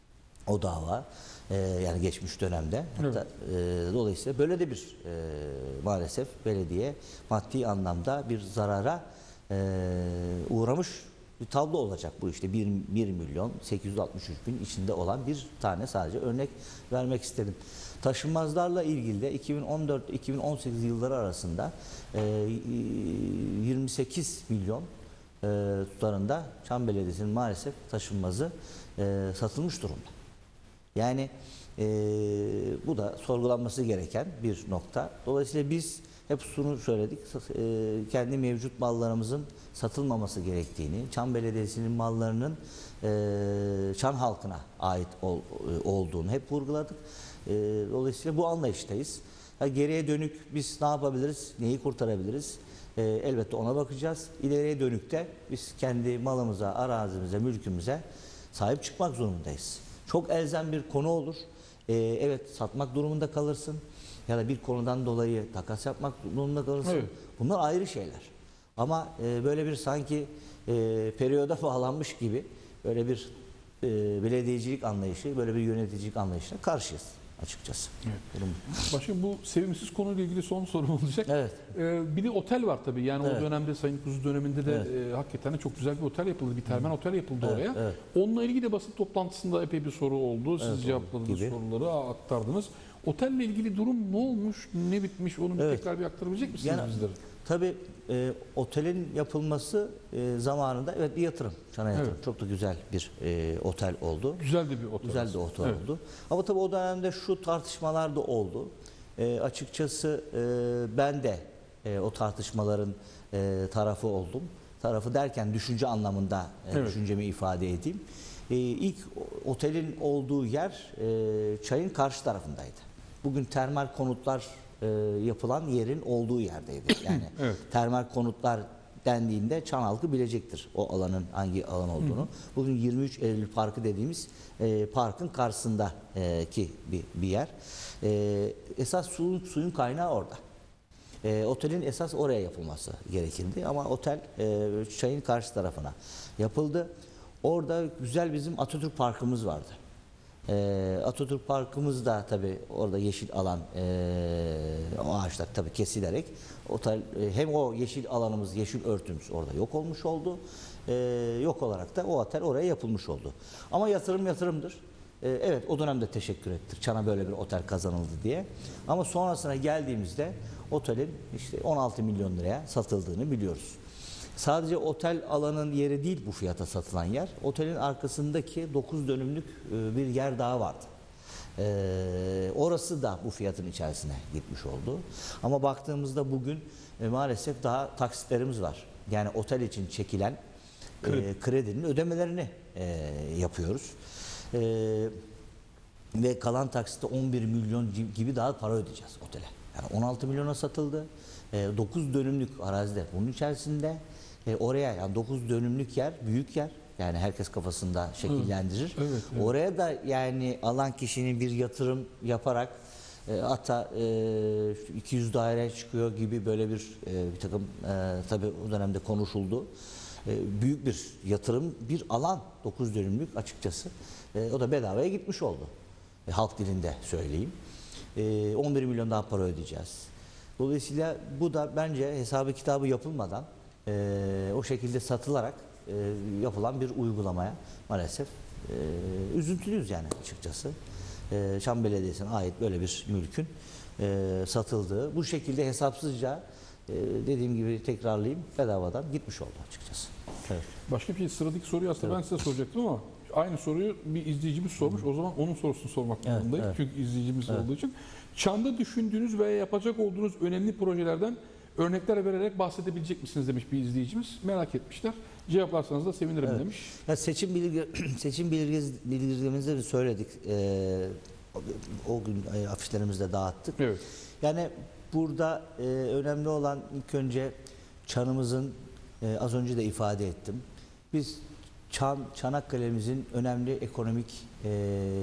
o dava. E, yani geçmiş dönemde. Hatta, evet. e, dolayısıyla böyle de bir e, maalesef belediye maddi anlamda bir zarara e, uğramış bir tablo olacak bu işte. bir milyon sekiz yüz altmış üç bin içinde olan bir tane sadece örnek vermek istedim. Taşınmazlarla ilgili de iki bin on dört iki bin on sekiz yılları arasında e, yirmi sekiz milyon e, tutarında Çam Belediyesi'nin maalesef taşınmazı e, satılmış durumda. Yani e, bu da sorgulanması gereken bir nokta. Dolayısıyla biz hep şunu söyledik, e, kendi mevcut mallarımızın satılmaması gerektiğini, Çam Belediyesi'nin mallarının e, Çam halkına ait ol, e, olduğunu hep vurguladık. E, dolayısıyla bu anlayıştayız. Ha, geriye dönük biz ne yapabiliriz, neyi kurtarabiliriz? E, elbette ona bakacağız. İleriye dönük de biz kendi malımıza, arazimize, mülkümüze sahip çıkmak zorundayız. Çok elzem bir konu olur. Ee, evet satmak durumunda kalırsın. Ya da bir konudan dolayı takas yapmak durumunda kalırsın. Evet. Bunlar ayrı şeyler. Ama e, böyle bir sanki e, periyoda bağlanmış gibi böyle bir e, belediyecilik anlayışı, böyle bir yöneticilik anlayışına karşıyız açıkçası. Evet. Başkanım bu sevimsiz konuyla ilgili son sorum olacak. Evet. Ee, bir de otel var tabii. Yani evet. o dönemde Sayın Kuzu döneminde de evet. e, hakikaten çok güzel bir otel yapıldı. Bir termal otel yapıldı evet. oraya. Evet. Onunla ilgili de basın toplantısında epey bir soru oldu. Siz evet, cevapladınız gibi. soruları, aktardınız. Otelle ilgili durum ne olmuş, ne bitmiş onu evet. tekrar bir aktarabilecek misiniz yani, bizlere? Tabii e, otelin yapılması e, zamanında evet bir yatırım, Çan'a yatırım. Evet. Çok da güzel bir e, otel oldu. Güzel de bir otel. Güzel de otel evet. oldu. Ama tabii o dönemde şu tartışmalar da oldu. E, açıkçası e, ben de e, o tartışmaların e, tarafı oldum. Tarafı derken düşünce anlamında e, evet. düşüncemi ifade edeyim. E, ilk otelin olduğu yer e, çayın karşı tarafındaydı. Bugün termal konutlar e, yapılan yerin olduğu yerdeydi. Yani evet. termal konutlar dendiğinde Çan halkı bilecektir o alanın hangi alan olduğunu. Bugün yirmi üç Eylül Parkı dediğimiz e, parkın karşısındaki bir, bir yer. E, esas suyun, suyun kaynağı orada. E, otelin esas oraya yapılması gerekirdi ama otel e, çayın karşı tarafına yapıldı. Orada güzel bizim Atatürk Parkımız vardı. E, Atatürk Parkımız da tabii orada yeşil alan, e, o ağaçlar tabii kesilerek otel, e, hem o yeşil alanımız, yeşil örtümüz orada yok olmuş oldu. E, yok olarak da o otel oraya yapılmış oldu. Ama yatırım yatırımdır. E, evet o dönemde teşekkür ettik. Çan'a böyle bir otel kazanıldı diye. Ama sonrasına geldiğimizde otelin işte on altı milyon liraya satıldığını biliyoruz. Sadece otel alanın yeri değil bu fiyata satılan yer. Otelin arkasındaki dokuz dönümlük bir yer daha vardı. Ee, orası da bu fiyatın içerisine gitmiş oldu. Ama baktığımızda bugün e, maalesef daha taksitlerimiz var. Yani otel için çekilen Kredi. e, kredinin ödemelerini e, yapıyoruz. E, ve kalan taksitte on bir milyon gibi daha para ödeyeceğiz otele. Yani on altı milyona satıldı. E, dokuz dönümlük arazide bunun içerisinde. E oraya yani dokuz dönümlük yer, büyük yer. Yani herkes kafasında şekillendirir. Evet, evet, evet. Oraya da yani alan kişinin bir yatırım yaparak e, hatta e, iki yüz daire çıkıyor gibi böyle bir e, bir takım e, tabii o dönemde konuşuldu. E, büyük bir yatırım, bir alan dokuz dönümlük açıkçası. E, o da bedavaya gitmiş oldu. E, halk dilinde söyleyeyim. E, on bir milyon daha para ödeyeceğiz. Dolayısıyla bu da bence hesabı kitabı yapılmadan Ee, o şekilde satılarak e, yapılan bir uygulamaya maalesef e, üzüntülüyüz yani açıkçası. E, Çam Belediyesi'ne ait böyle bir mülkün e, satıldığı, bu şekilde hesapsızca e, dediğim gibi tekrarlayayım bedavadan gitmiş oldu açıkçası. Evet. Başka bir şey, sıradaki soruyu aslında evet. ben size soracaktım ama aynı soruyu bir izleyicimiz sormuş. O zaman onun sorusunu sormak zorundayım. Evet, evet. Çünkü izleyicimiz evet. olduğu için. Çam'da düşündüğünüz veya yapacak olduğunuz önemli projelerden örnekler vererek bahsedebilecek misiniz demiş bir izleyicimiz. Merak etmişler. Cevaplarsanız da sevinirim evet. demiş. Ya seçim bilgi seçim bilgi bilgilerimizde de söyledik. Ee, o gün e, afişlerimizde dağıttık. Evet. Yani burada e, önemli olan ilk önce Çan'ımızın e, az önce de ifade ettim. Biz Çan, Çanakkale'mizin önemli ekonomik e,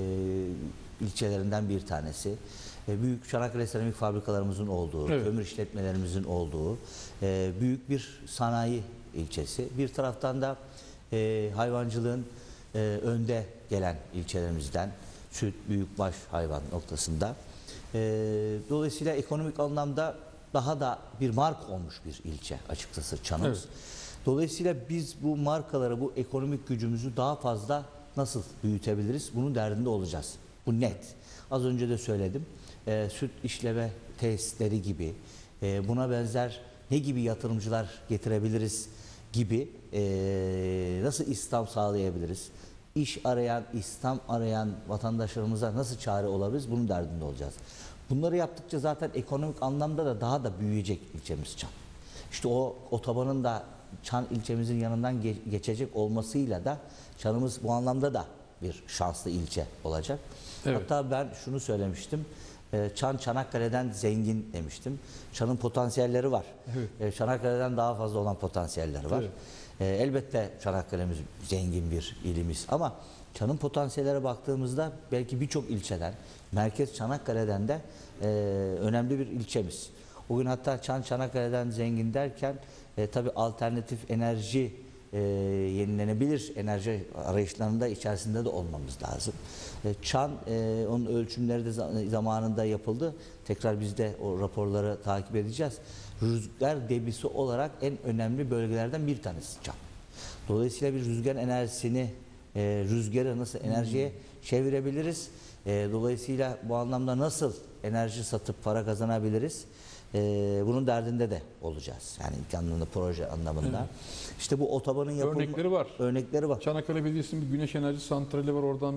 ilçelerinden bir tanesi. E, büyük Çanakkale seramik fabrikalarımızın olduğu, evet. kömür işletmelerimizin olduğu e, büyük bir sanayi ilçesi. Bir taraftan da e, hayvancılığın e, önde gelen ilçelerimizden, süt, büyükbaş hayvan noktasında. E, dolayısıyla ekonomik anlamda daha da bir marka olmuş bir ilçe açıkçası Çan'ımız. Evet. Dolayısıyla biz bu markaları, bu ekonomik gücümüzü daha fazla nasıl büyütebiliriz? Bunun derdinde olacağız. Bu net. Az önce de söyledim. E, süt işleme tesisleri gibi, e, buna benzer ne gibi yatırımcılar getirebiliriz gibi, e, nasıl istihdam sağlayabiliriz? İş arayan, istihdam arayan vatandaşlarımıza nasıl çare olabiliriz? Bunun derdinde olacağız. Bunları yaptıkça zaten ekonomik anlamda da daha da büyüyecek ilçemiz Çan. İşte o otobanın da Çan ilçemizin yanından ge geçecek olmasıyla da Çan'ımız bu anlamda da bir şanslı ilçe olacak. Evet. Hatta ben şunu söylemiştim. Çan Çanakkale'den zengin demiştim. Çan'ın potansiyelleri var. Evet. Çanakkale'den daha fazla olan potansiyelleri var. Evet. Elbette Çanakkale'miz zengin bir ilimiz ama Çan'ın potansiyellere baktığımızda belki birçok ilçeden, merkez Çanakkale'den de e, önemli bir ilçemiz. Bugün hatta Çan Çanakkale'den zengin derken e, tabii alternatif enerji, e, yenilenebilir enerji arayışlarında içerisinde de olmamız lazım. E, Çan e, onun ölçümleri de zamanında yapıldı. Tekrar biz de o raporları takip edeceğiz. Rüzgar debisi olarak en önemli bölgelerden bir tanesi Çan. Dolayısıyla bir rüzgar enerjisini, e, rüzgarı nasıl enerjiye çevirebiliriz? E, dolayısıyla bu anlamda nasıl enerji satıp para kazanabiliriz? Ee, bunun derdinde de olacağız. Yani ilk anlamda, proje anlamında. Evet. İşte bu otobanın yapılma örnekleri var. Örnekleri var. Çanakkale Belediyesi'nin bir güneş enerji santrali var. Oradan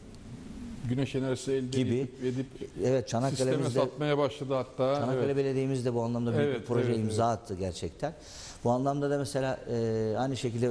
güneş enerjisi elde gibi edip, edip evet, Çanakkale'mizde sisteme satmaya başladı hatta. Çanakkale evet. Belediye'miz de bu anlamda büyük evet, bir proje evet, imza evet. attı gerçekten. Bu anlamda da mesela e, aynı şekilde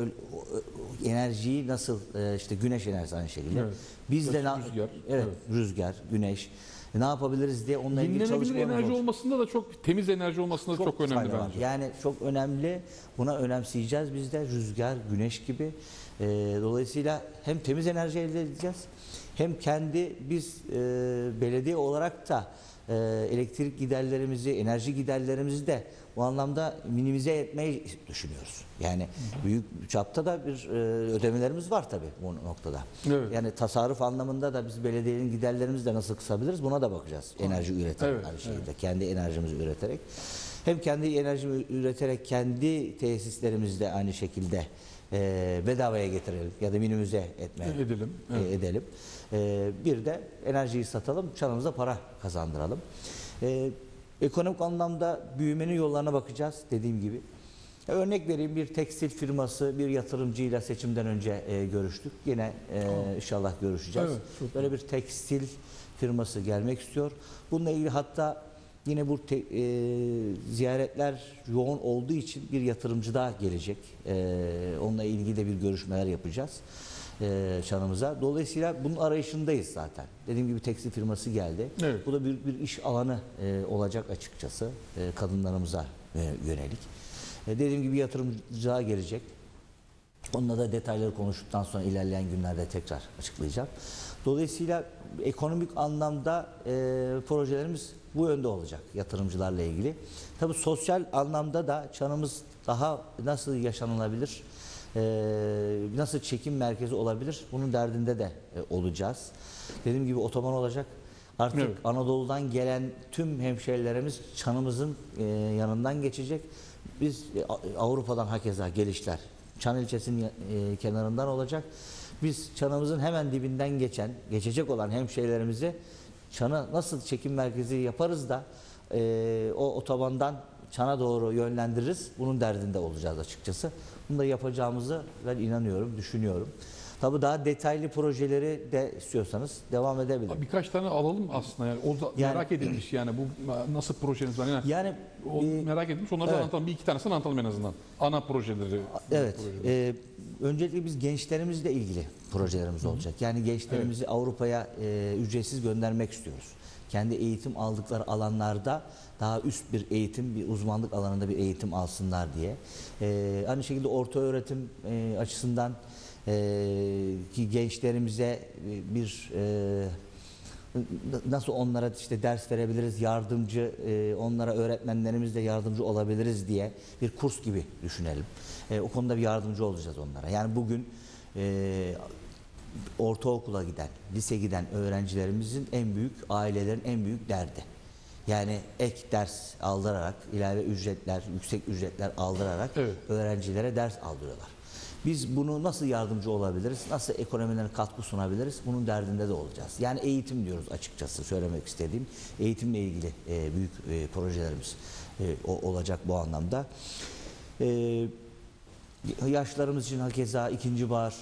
enerjiyi nasıl e, işte güneş enerjisi aynı şekilde. Evet. Biz de rüzgar. Evet, evet, rüzgar, güneş. Ne yapabiliriz diye onunla ilgili çalışmalarımız Yenilenebilir enerji olacak. olmasında da çok temiz enerji olmasında çok, çok önemli bence. Yani çok önemli. Buna önemseyeceğiz biz de rüzgar, güneş gibi. E, dolayısıyla hem temiz enerji elde edeceğiz hem kendi biz e, belediye olarak da e, elektrik giderlerimizi, enerji giderlerimizi de bu anlamda minimize etmeyi düşünüyoruz. Yani hı hı. büyük çapta da bir e, ödemelerimiz var tabii bu noktada. Evet. Yani tasarruf anlamında da biz belediyenin giderlerimizi de nasıl kısabiliriz buna da bakacağız. Enerji üreterek evet, aynı şekilde. Evet. Kendi enerjimizi üreterek. Hem kendi enerjimizi üreterek kendi tesislerimizde aynı şekilde e, bedavaya getirelim ya da minimize etmeye edelim. Evet. E, edelim. E, bir de enerjiyi satalım, Çan'ımıza para kazandıralım. E, Ekonomik anlamda büyümenin yollarına bakacağız dediğim gibi. Örnek vereyim, bir tekstil firması bir yatırımcıyla seçimden önce e, görüştük. Yine e, inşallah görüşeceğiz. Evet, böyle bir tekstil firması gelmek istiyor. Bununla ilgili hatta yine bu te, e, ziyaretler yoğun olduğu için bir yatırımcı daha gelecek. E, onunla ilgili de bir görüşmeler yapacağız. E, Çan'ımıza. Dolayısıyla bunun arayışındayız zaten. Dediğim gibi tekstil firması geldi. Evet. Bu da bir, bir iş alanı e, olacak açıkçası e, kadınlarımıza e, yönelik. E, dediğim gibi yatırımcıya gelecek. Onunla da detayları konuştuktan sonra ilerleyen günlerde tekrar açıklayacağım. Dolayısıyla ekonomik anlamda e, projelerimiz bu yönde olacak yatırımcılarla ilgili. Tabii sosyal anlamda da Çan'ımız daha nasıl yaşanılabilir? Ee, nasıl çekim merkezi olabilir? Bunun derdinde de e, olacağız. Dediğim gibi otoban olacak. Artık evet. Anadolu'dan gelen tüm hemşehrilerimiz Çan'ımızın e, yanından geçecek. Biz e, Avrupa'dan hakeza gelişler Çan ilçesinin e, kenarından olacak. Biz Çan'ımızın hemen dibinden geçen, geçecek olan hemşehrilerimizi Çan'a nasıl çekim merkezi yaparız da e, o otobandan Çan'a doğru yönlendiririz. Bunun derdinde olacağız açıkçası. Bunu da yapacağımızı ben inanıyorum, düşünüyorum. Tabii daha detaylı projeleri de istiyorsanız devam edebilirim. Birkaç tane alalım aslında yani. O da Yani- merak edilmiş yani bu nasıl projeniz var yani. Yani O e, merak edilmiş. Onları da evet. anlatalım. Bir iki tanesini anlatalım en azından. Ana projeleri. Evet. projeleri. E, öncelikle biz gençlerimizle ilgili projelerimiz olacak. Yani gençlerimizi Avrupa'ya e, ücretsiz göndermek istiyoruz. Kendi eğitim aldıkları alanlarda daha üst bir eğitim, bir uzmanlık alanında bir eğitim alsınlar diye. E, aynı şekilde orta öğretim e, açısından e, ki gençlerimize bir e, nasıl onlara işte ders verebiliriz, yardımcı, e, onlara öğretmenlerimizle yardımcı olabiliriz diye bir kurs gibi düşünelim. E, o konuda bir yardımcı olacağız onlara. Yani bugün e, ortaokula giden, lise giden öğrencilerimizin en büyük, ailelerin en büyük derdi. Yani ek ders aldırarak, ilave ücretler, yüksek ücretler aldırarak Evet. öğrencilere ders aldırıyorlar. Biz bunu nasıl yardımcı olabiliriz, nasıl ekonomilerine katkı sunabiliriz, bunun derdinde de olacağız. Yani eğitim diyoruz açıkçası söylemek istediğim. Eğitimle ilgili e, büyük e, projelerimiz e, o, olacak bu anlamda. E, yaşlarımız için hakeza ikinci bahar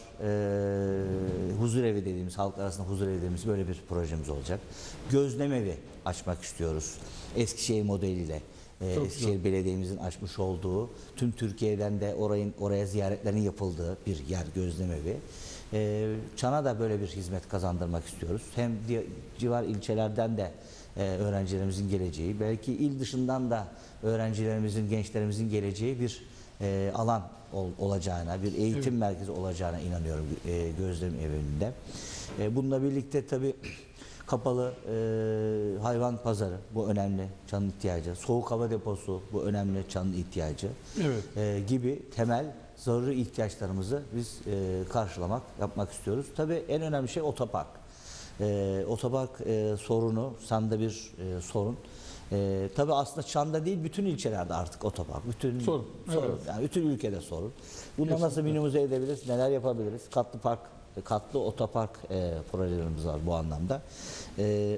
e, huzur evi dediğimiz, halk arasında huzur evi dediğimiz böyle bir projemiz olacak. Gözlem evi açmak istiyoruz Eskişehir modeliyle. Çok Eskişehir güzel. Belediye'mizin açmış olduğu, tüm Türkiye'den de orayın oraya ziyaretlerin yapıldığı bir yer, gözlem evi. Ee, Çan'a da böyle bir hizmet kazandırmak istiyoruz. Hem di- civar ilçelerden de e, öğrencilerimizin geleceği, belki il dışından da öğrencilerimizin, gençlerimizin geleceği bir e, alan ol, olacağına, bir eğitim Evet. merkezi olacağına inanıyorum e, gözlem evinde. E, bununla birlikte tabii kapalı e, hayvan pazarı, bu önemli, Çan'ın ihtiyacı. Soğuk hava deposu, bu önemli, Çan'ın ihtiyacı. Evet. E, gibi temel zaruri ihtiyaçlarımızı biz e, karşılamak, yapmak istiyoruz. Tabii en önemli şey otopark. E, otopark e, sorunu, Çan'da bir e, sorun. E, tabii aslında Çan'da değil, bütün ilçelerde artık otopark. Bütün Sorun, evet. yani bütün ülkede sorun. Bunu nasıl Kesinlikle. minimize edebiliriz, neler yapabiliriz? Katlı park, katlı otopark e, projelerimiz var bu anlamda. E,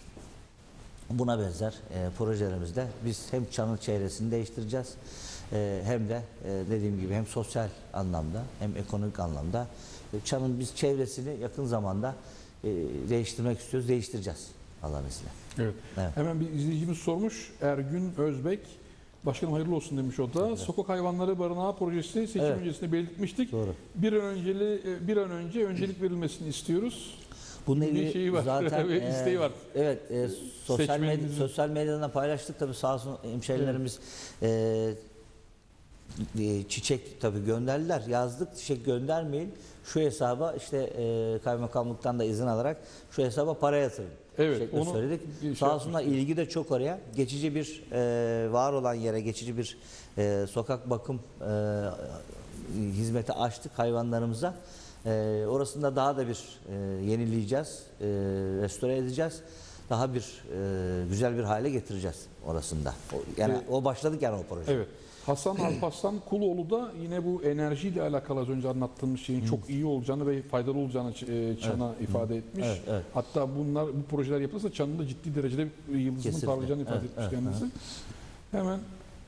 buna benzer e, projelerimizde biz hem Çan'ın çevresini değiştireceğiz, e, hem de e, dediğim gibi hem sosyal anlamda hem ekonomik anlamda e, Çan'ın biz çevresini yakın zamanda e, değiştirmek istiyoruz, değiştireceğiz Allah'ın izniyle. Evet. Evet. Hemen bir izleyicimiz sormuş. Ergün Özbek. Başkanım hayırlı olsun demiş o da. Sokak hayvanları barınağı projesi seçim Evet. öncesinde belirtmiştik. Doğru. Bir an önceli bir an önce öncelik verilmesini istiyoruz. Bununla Bir ilgili şeyi var, zaten bir isteği var. Evet, e, sosyal medya, Seçmenimizin- sosyal medyadan paylaştık tabii, sağ olsun hemşehrilerimiz e, e, çiçek tabii gönderdiler. Yazdık, çiçek göndermeyin. Şu hesaba işte e, kaymakamlıktan da izin alarak şu hesaba para yatırın. Evet, şeklinde onu söyledik. şey Sağ olsunlar, ilgi de çok oraya. Geçici bir e, var olan yere geçici bir e, sokak bakım e, hizmeti açtık hayvanlarımıza. E, orasında daha da bir e, yenileyeceğiz, e, restore edeceğiz. Daha bir e, güzel bir hale getireceğiz orasında. O, yani Evet. o başladık yani o proje. Evet. Hasan Alparslan Kuloğlu da yine bu enerjiyle alakalı az önce anlattığımız şeyin çok iyi olacağını ve faydalı olacağını e, Çan'a ifade etmiş. Evet, evet. Hatta bunlar bu projeler yapılırsa Çan'ın da ciddi derecede bir yıldızının Kesinlikle. parlayacağını ifade Evet, etmiş evet, kendisi. Hemen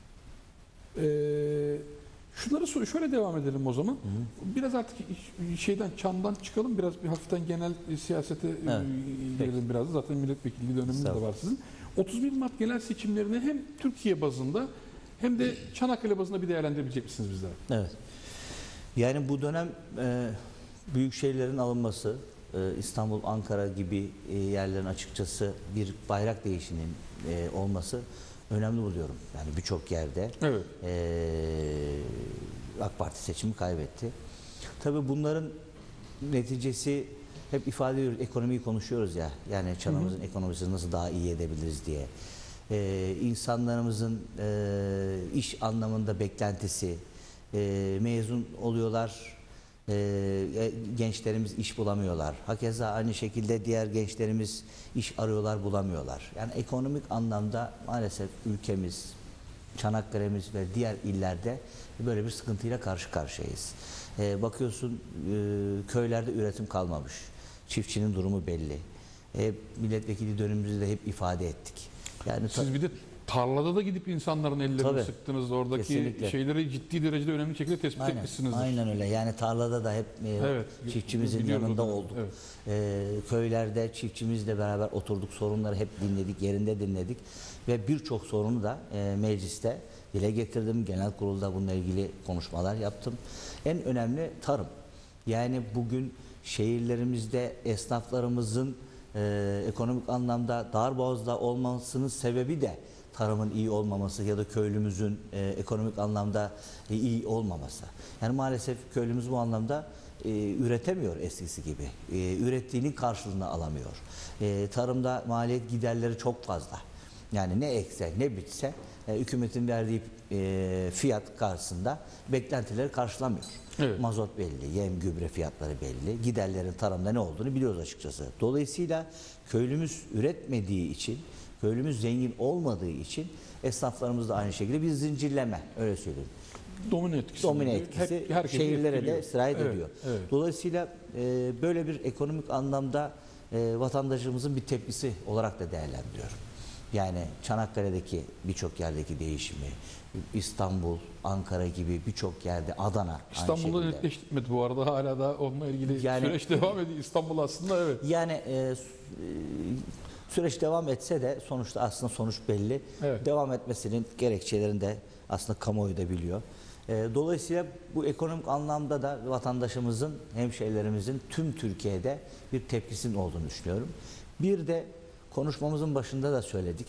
e, şunları so- şöyle devam edelim o zaman. Biraz artık iş- şeyden Çan'dan çıkalım. Biraz bir hafiften genel e, siyasete e, Evet, girelim biraz da. Zaten milletvekilliği döneminiz de Sağ ol. var sizin. otuz bir Mart genel seçimlerini hem Türkiye bazında hem de Çanakkale bazında bir değerlendirebilecek misiniz bizler? Evet. Yani bu dönem e, büyük şehirlerin alınması, e, İstanbul, Ankara gibi e, yerlerin açıkçası bir bayrak değişinin e, olması önemli buluyorum. Yani birçok yerde Evet. e, AK Parti seçimi kaybetti. Tabii bunların neticesi hep ifade ediyoruz, ekonomiyi konuşuyoruz ya. Yani Çan'ımızın ekonomisini nasıl daha iyi edebiliriz diye. Ee, insanlarımızın e, iş anlamında beklentisi, e, mezun oluyorlar, e, gençlerimiz iş bulamıyorlar. Hakeza aynı şekilde diğer gençlerimiz iş arıyorlar, bulamıyorlar. Yani ekonomik anlamda maalesef ülkemiz, Çanakkale'miz ve diğer illerde böyle bir sıkıntıyla karşı karşıyayız. E, bakıyorsun e, köylerde üretim kalmamış. Çiftçinin durumu belli. E, milletvekili dönemimizde de hep ifade ettik. Yani Siz bir de tarlada da gidip insanların ellerini Tabii, sıktınız. Oradaki kesinlikle. şeyleri ciddi derecede önemli şekilde tespit Aynen, etmişsinizdir. aynen öyle. Yani tarlada da hep e, Evet, çiftçimizin biliyoruz yanında onu. olduk. Evet. E, köylerde çiftçimizle beraber oturduk, sorunları hep dinledik, yerinde dinledik ve birçok sorunu da e, mecliste dile getirdim. Genel kurulda bununla ilgili konuşmalar yaptım. En önemli tarım. Yani bugün şehirlerimizde esnaflarımızın e, ekonomik anlamda darboğazda olmasının sebebi de tarımın iyi olmaması ya da köylümüzün e, ekonomik anlamda e, iyi olmaması. Yani maalesef köylümüz bu anlamda e, üretemiyor eskisi gibi. E, ürettiğinin karşılığını alamıyor. E, tarımda maliyet giderleri çok fazla. Yani ne ekse ne bitse e, hükümetin verdiği e, fiyat karşısında beklentileri karşılamıyor. Evet. Mazot belli, yem gübre fiyatları belli, giderlerin tarımda ne olduğunu biliyoruz açıkçası. Dolayısıyla köylümüz üretmediği için, köylümüz zengin olmadığı için esnaflarımız da aynı şekilde bir zincirleme, öyle söyleyeyim. Domino etkisi. Domino etkisi Hep, herkesi şehirlere etkiliyor. de sirayet Evet, ediyor. evet. Dolayısıyla e, böyle bir ekonomik anlamda e, vatandaşımızın bir tepkisi olarak da değerlendiriyorum. Yani Çanakkale'deki birçok yerdeki değişimi, İstanbul, Ankara gibi birçok yerde, Adana İstanbul'da aynı netleştirmedi bu arada, hala da onunla ilgili Yani- süreç devam ediyor. İstanbul aslında evet. Yani e, e, süreç devam etse de sonuçta aslında sonuç belli. Evet. Devam etmesinin gerekçelerini de aslında kamuoyu da biliyor. E, dolayısıyla bu ekonomik anlamda da vatandaşımızın, hemşehrilerimizin tüm Türkiye'de bir tepkisinin olduğunu düşünüyorum. Bir de konuşmamızın başında da söyledik.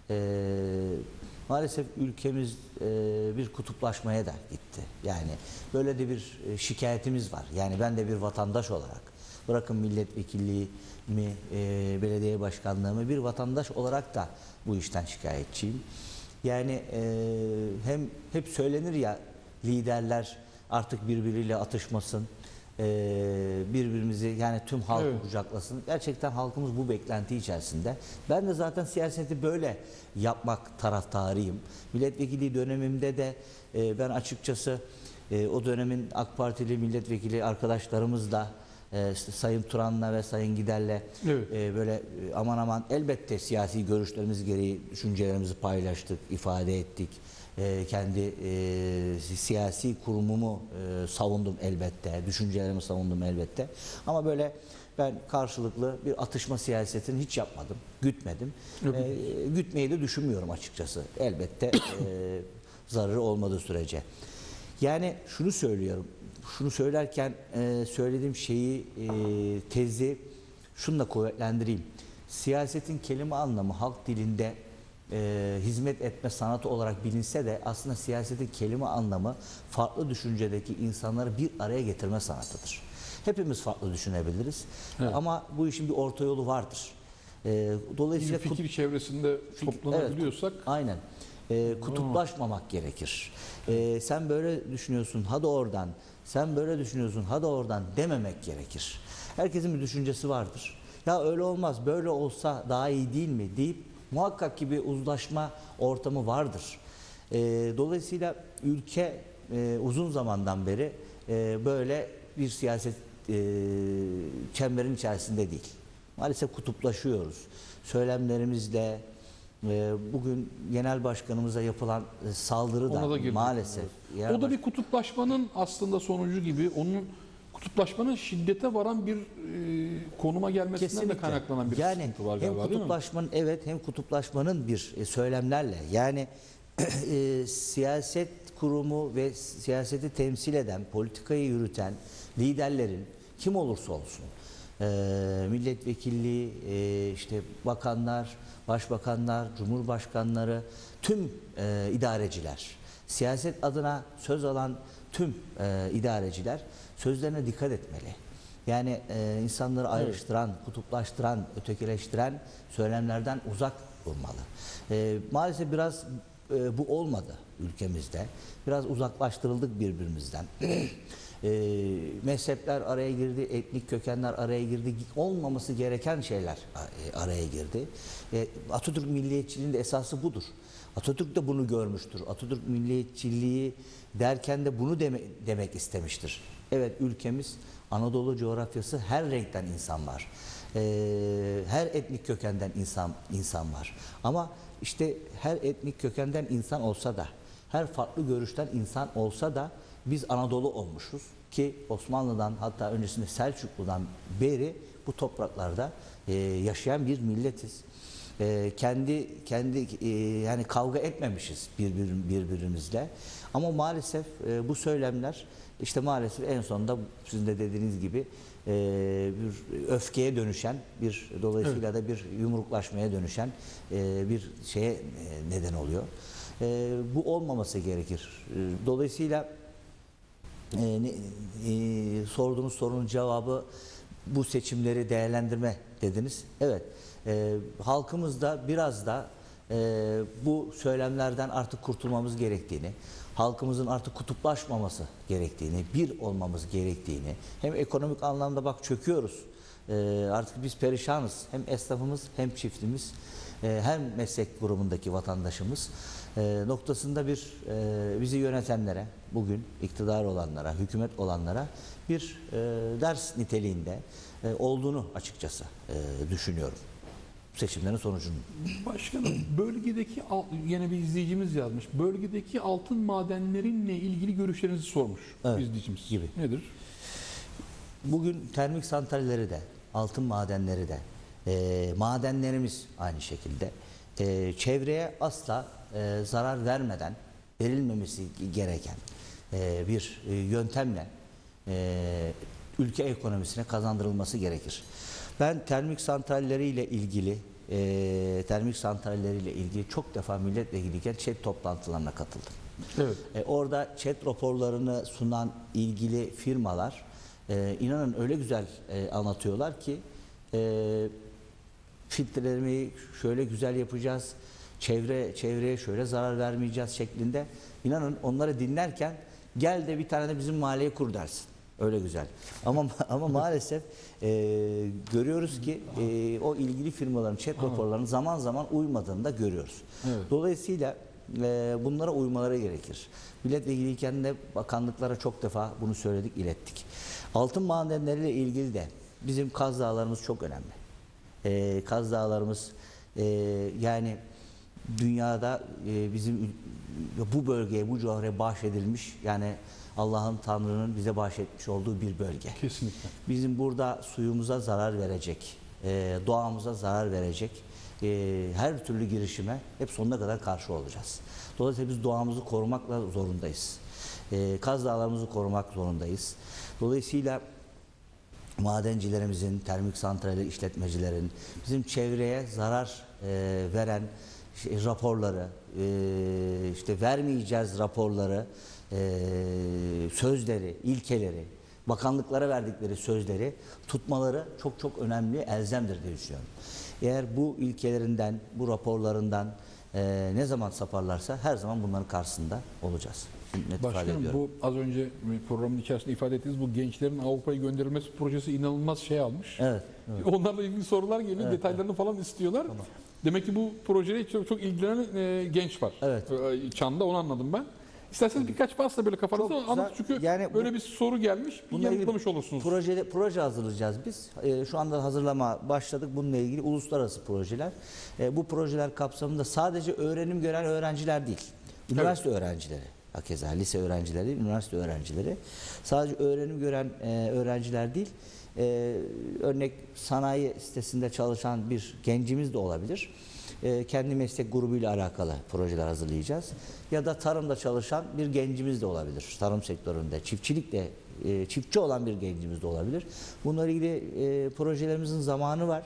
E, maalesef ülkemiz e, bir kutuplaşmaya da gitti. Yani böyle de bir e, şikayetimiz var. Yani ben de bir vatandaş olarak, bırakın milletvekilliğimi, e, belediye başkanlığımı, bir vatandaş olarak da bu işten şikayetçiyim. Yani e, hem hep söylenir ya, liderler artık birbiriyle atışmasın, e, birbirimizi, yani tüm halkı Evet. kucaklasın. Gerçekten halkımız bu beklenti içerisinde. Ben de zaten siyaseti böyle yapmak taraftarıyım. Milletvekili dönemimde de e, ben açıkçası e, o dönemin AK Partili milletvekili arkadaşlarımızla, e, işte Sayın Turan'la ve Sayın Gider'le Evet. e, böyle e, aman aman elbette siyasi görüşlerimiz gereği düşüncelerimizi paylaştık, ifade ettik. E, kendi e, siyasi kurumumu e, savundum elbette, düşüncelerimi savundum elbette. Ama böyle ben karşılıklı bir atışma siyasetini hiç yapmadım, gütmedim. E, gütmeyi de düşünmüyorum açıkçası. Elbette e, zararı olmadığı sürece. Yani şunu söylüyorum, şunu söylerken e, söylediğim şeyi, e, tezi şununla kuvvetlendireyim. Siyasetin kelime anlamı halk dilinde e, hizmet etme sanatı olarak bilinse de aslında siyasetin kelime anlamı farklı düşüncedeki insanları bir araya getirme sanatıdır. Hepimiz farklı düşünebiliriz, Evet. ama bu işin bir orta yolu vardır. E, Bir dolayısıyla fikir çevresinde toplanabiliyorsak Evet, aynen. E, kutuplaşmamak gerekir. E, sen böyle düşünüyorsun, hadi oradan. Sen böyle düşünüyorsun, hadi oradan dememek gerekir. Herkesin bir düşüncesi vardır. Ya öyle olmaz, böyle olsa daha iyi değil mi deyip muhakkak ki bir uzlaşma ortamı vardır. E, dolayısıyla ülke e, uzun zamandan beri e, böyle bir siyaset e, çemberin içerisinde değil. Maalesef kutuplaşıyoruz. Söylemlerimizle, e, bugün genel başkanımıza yapılan e, saldırı ona da da girdik. maalesef. Evet. Genel O da baş- bir kutuplaşmanın aslında sonucu gibi, onun kutuplaşmanın şiddete varan bir e, konuma gelmesinden Kesinlikle. de kaynaklanan bir yani sıkıntı var hem galiba, değil mi? kutuplaşmanın evet hem kutuplaşmanın bir e, söylemlerle, yani e, siyaset kurumu ve siyaseti temsil eden, politikayı yürüten liderlerin kim olursa olsun, e, milletvekilliği, e, işte bakanlar, başbakanlar, cumhurbaşkanları, tüm e, idareciler, siyaset adına söz alan tüm e, idareciler sözlerine dikkat etmeli. Yani e, insanları ayrıştıran, kutuplaştıran, ötekileştiren söylemlerden uzak durmalı. E, maalesef biraz e, bu olmadı ülkemizde. Biraz uzaklaştırıldık birbirimizden. e, mezhepler araya girdi, etnik kökenler araya girdi. Olmaması gereken şeyler e, araya girdi. E, Atatürk milliyetçiliğinin de esası budur. Atatürk de bunu görmüştür. Atatürk milliyetçiliği derken de bunu deme, demek istemiştir. Evet, ülkemiz, Anadolu coğrafyası, her renkten insan var. e, her etnik kökenden insan insan var. Ama işte her etnik kökenden insan olsa da, her farklı görüşten insan olsa da biz Anadolu olmuşuz ki Osmanlı'dan, hatta öncesinde Selçuklu'dan beri bu topraklarda e, yaşayan bir milletiz. E, kendi kendi e, yani kavga etmemişiz birbir, birbirimizle. Ama maalesef e, bu söylemler işte maalesef en sonunda sizin de dediğiniz gibi e, bir öfkeye dönüşen, bir dolayısıyla evet. da bir yumruklaşmaya dönüşen e, bir şeye e, neden oluyor. E, bu olmaması gerekir. E, dolayısıyla e, e, sorduğunuz sorunun cevabı bu seçimleri değerlendirme dediniz. Evet. E, halkımız da biraz da e, bu söylemlerden artık kurtulmamız gerektiğini, halkımızın artık kutuplaşmaması gerektiğini, bir olmamız gerektiğini, hem ekonomik anlamda bak çöküyoruz, e, artık biz perişanız, hem esnafımız hem çiftimiz, e, hem meslek grubundaki vatandaşımız e, noktasında bir e, bizi yönetenlere, bugün iktidar olanlara, hükümet olanlara bir e, ders niteliğinde e, olduğunu açıkçası e, düşünüyorum. Seçimlerin sonucunun. Başkanım, bölgedeki, yine bir izleyicimiz yazmış, bölgedeki altın madenlerinle ilgili görüşlerinizi sormuş evet, izleyicimiz. Gibi. Nedir? Bugün termik santralleri de, altın madenleri de, e, madenlerimiz aynı şekilde e, çevreye asla e, zarar vermeden verilmemesi gereken e, bir e, yöntemle e, ülke ekonomisine kazandırılması gerekir. Ben termik santralleriyle ilgili e, termik santralleriyle ilgili çok defa milletvekiliyken ÇED toplantılarına katıldım. Evet. E, orada ÇED raporlarını sunan ilgili firmalar e, inanın öyle güzel e, anlatıyorlar ki e, filtrelerimi şöyle güzel yapacağız, çevre çevreye şöyle zarar vermeyeceğiz şeklinde. İnanın onları dinlerken gel de bir tane de bizim mahalleye kur dersin. Öyle güzel. Ama ama maalesef e, görüyoruz ki e, o ilgili firmaların ÇED raporlarının zaman zaman uymadığını da görüyoruz. Evet. Dolayısıyla e, bunlara uymaları gerekir. Milletvekiliyken de bakanlıklara çok defa bunu söyledik, ilettik. Altın madenleriyle ilgili de bizim Kaz Dağlarımız çok önemli. E, Kaz Dağlarımız e, yani dünyada e, bizim bu bölgeye, bu coğrafyaya bahşedilmiş, yani Allah'ın, Tanrı'nın bize bahşetmiş olduğu bir bölge. Kesinlikle. Bizim burada suyumuza zarar verecek, e, doğamıza zarar verecek e, her türlü girişime hep sonuna kadar karşı olacağız. Dolayısıyla biz doğamızı korumakla zorundayız. E, Kaz Dağlarımızı korumak zorundayız. Dolayısıyla madencilerimizin, termik santrali işletmecilerin, bizim çevreye zarar e, veren şey, raporları, e, işte vermeyeceğiz raporları, e, sözleri, ilkeleri, bakanlıklara verdikleri sözleri tutmaları çok çok önemli, elzemdir diye düşünüyorum. Eğer bu ilkelerinden, bu raporlarından e, ne zaman saparlarsa her zaman bunların karşısında olacağız. Net Başkanım, bu az önce programın içerisinde ifade ettiğiniz bu gençlerin Avrupa'ya gönderilmesi projesi inanılmaz şey almış. Evet, evet. Onlarla ilgili sorular geliyor, Evet, detaylarını evet. falan istiyorlar. Tamam. Demek ki bu projeye çok çok ilgilenen e, genç var. Evet. Çan'da onu anladım ben. İsterseniz birkaç varsa böyle kafanızda anlat, çünkü yani böyle bu, bir soru gelmiş, bir yanıtlamış olursunuz. Proje, proje hazırlayacağız biz. Ee, şu anda hazırlama başladık bununla ilgili uluslararası projeler. Ee, bu projeler kapsamında sadece öğrenim gören öğrenciler değil, üniversite evet. öğrencileri, hakeza lise öğrencileri değil, üniversite öğrencileri. Sadece öğrenim gören e, öğrenciler değil, e, örnek sanayi sitesinde çalışan bir gencimiz de olabilir. Kendi meslek grubuyla alakalı projeler hazırlayacağız. Ya da tarımda çalışan bir gencimiz de olabilir. Tarım sektöründe, çiftçilikle, çiftçi olan bir gencimiz de olabilir. Bununla ilgili projelerimizin zamanı var.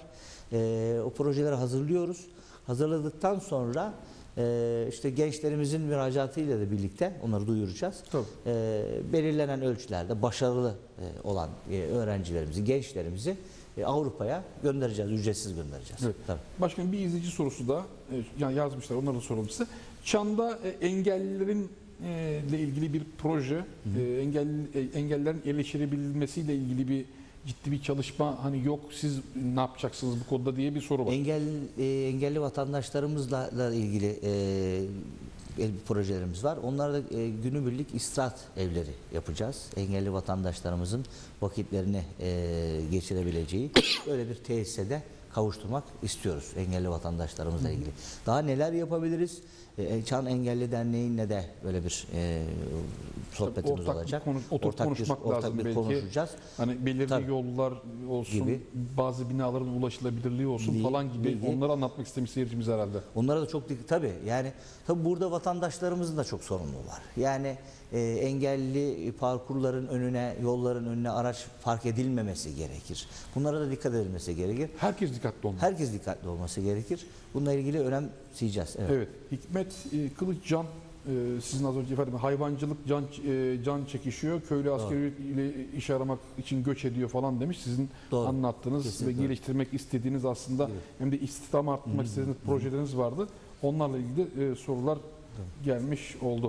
O projeleri hazırlıyoruz. Hazırladıktan sonra işte gençlerimizin müracaatıyla da birlikte onları duyuracağız. Tabii. Belirlenen ölçülerde başarılı olan öğrencilerimizi, gençlerimizi Avrupa'ya göndereceğiz, ücretsiz göndereceğiz. Evet. Tabii. Başkanım, bir izleyici sorusu da yani yazmışlar, onları da soralım size. Çan'da engellilerin ile ilgili bir proje, hı hı. engelli engellilerin erişilebilmesiyle ilgili bir ciddi bir çalışma hani yok, siz ne yapacaksınız bu konuda diye bir soru var. Engelli, engelli vatandaşlarımızla ilgili el projelerimiz var. Onlarda e, günübirlik istirahat evleri yapacağız. Engelli vatandaşlarımızın vakitlerini e, geçirebileceği böyle bir tesise de kavuşturmak istiyoruz engelli vatandaşlarımızla ilgili. Daha neler yapabiliriz? E, Çan Engelli Derneği'nle de böyle bir e, sohbetimiz ortak olacak. Bir konuş, oturup ortak konuşmak bir, ortak lazım bir belki. konuşacağız. Hani belirli Tabii. yollar olsun, Gibi. bazı binaların ulaşılabilirliği olsun Bilgi, falan gibi bilgi. onları anlatmak istemiş seyircimiz herhalde. Onlara da çok dikkat tabii. Yani tabii burada vatandaşlarımızın da çok sorumluluğu var. Yani e, engelli parkurların önüne, yolların önüne araç park edilmemesi gerekir. Bunlara da dikkat edilmesi gerekir. Herkes dikkatli olmalı. Herkes dikkatli olması gerekir. Bununla ilgili önemseyeceğiz. Evet. Evet. Hikmet e, Kılıçcan, e, sizin az önce ifade ettiğiniz hayvancılık can e, can çekişiyor. Köylü askeri ile iş aramak için göç ediyor falan demiş. Sizin Doğru. anlattığınız Kesinlikle ve geliştirmek istediğiniz aslında Evet. hem de istihdam arttırmak istediğiniz projeleriniz vardı. Onlarla ilgili e, sorular gelmiş oldu.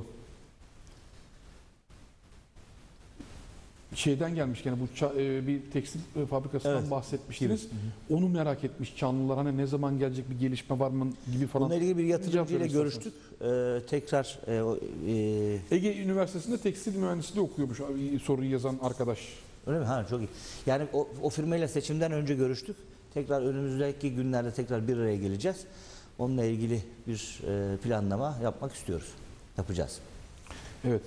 Şeyden gelmiş gene bu ça- e, bir tekstil e, fabrikasından Evet. bahsetmiştiniz. Gibi. Hı Onu merak etmiş Çanlılar, hani ne zaman gelecek, bir gelişme var mı gibi falan. Bununla ilgili bir yatırımcıyla Cevap görüştük. Ee, tekrar e, o, e, Ege Üniversitesi'nde tekstil mühendisliği okuyormuş soruyu yazan arkadaş. öyle mi? Ha, çok iyi. Yani o, o firmayla seçimden önce görüştük. Tekrar önümüzdeki günlerde tekrar bir araya geleceğiz. Onunla ilgili bir e, planlama yapmak istiyoruz. Yapacağız. Evet.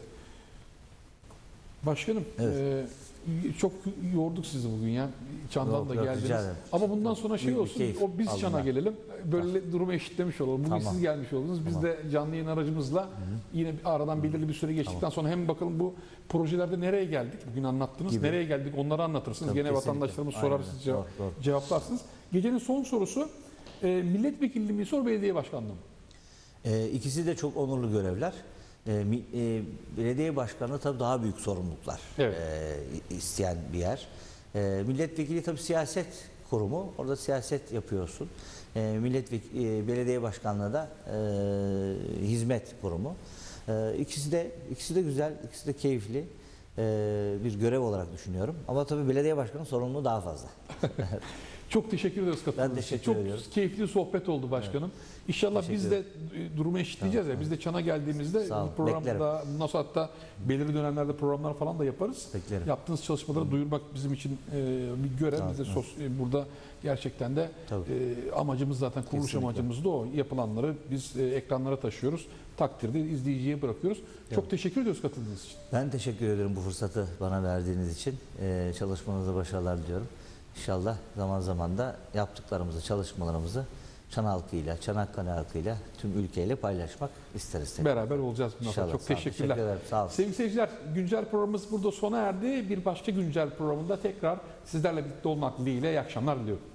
Başkanım, Evet. e, çok yorduk sizi bugün ya. Çan'dan Yok, da yok, geldiniz. rica ederim. Ama bundan sonra şey Büyük bir olsun, keyif o biz aldım Çan'a ben. gelelim. Böyle durumu eşitlemiş olalım. Bugün Tamam. siz gelmiş oldunuz. Biz Tamam. de canlı yayın aracımızla yine bir aradan belirli bir süre geçtikten sonra hem bakalım bu projelerde nereye geldik? Bugün anlattınız. Gibi. Nereye geldik? Onları anlatırsınız. Tabii, Gene kesinlikle. vatandaşlarımız Aynen sorar, öyle. siz cevap, Doğru, doğru. cevaplarsınız. Gecenin son sorusu, e, milletvekilliği mi sor, belediye başkanlığı mı? E, ikisi de çok onurlu görevler. E, mi- e, belediye başkanı tabii daha büyük sorumluluklar Evet. e, isteyen bir yer. E, milletvekili tabii siyaset kurumu. Orada siyaset yapıyorsun. E, milletvekili, e, belediye başkanlığı da e, hizmet kurumu. E, ikisi de ikisi de güzel, ikisi de keyifli e, bir görev olarak düşünüyorum. Ama tabii belediye başkanının sorumluluğu daha fazla. Çok teşekkür ederiz katıldığınız Ben için. teşekkür Çok ediyorum. keyifli sohbet oldu başkanım. İnşallah Teşekkür biz de e, durumu eşitleyeceğiz Tamam, ya. Biz de Çan'a geldiğimizde Sağ olun. bu programda Beklerim. bundan sonra hatta belirli dönemlerde programlar falan da yaparız. Beklerim. Yaptığınız çalışmaları duyurmak bizim için e, bir görev. Tamam, Biz de evet. sos- e, burada gerçekten de Tabii. e, amacımız zaten kuruluş Kesinlikle. amacımız da o. Yapılanları biz e, ekranlara taşıyoruz. Takdirde izleyiciye bırakıyoruz. Çok teşekkür ediyoruz katıldığınız için. Ben teşekkür ederim bu fırsatı bana verdiğiniz için. Ee, çalışmanıza başarılar diliyorum. İnşallah zaman zaman da yaptıklarımızı, çalışmalarımızı Çan halkıyla, Çanakkale halkıyla, tüm ülkeyle paylaşmak isteriz. tekrar. Beraber olacağız bundan sonra. İnşallah. Çok Sağ olun. teşekkürler. Teşekkür ederim. Sağ olun. Sevgili seyirciler, güncel programımız burada sona erdi. Bir başka güncel programında tekrar sizlerle birlikte olmak dileğiyle iyi akşamlar diliyorum.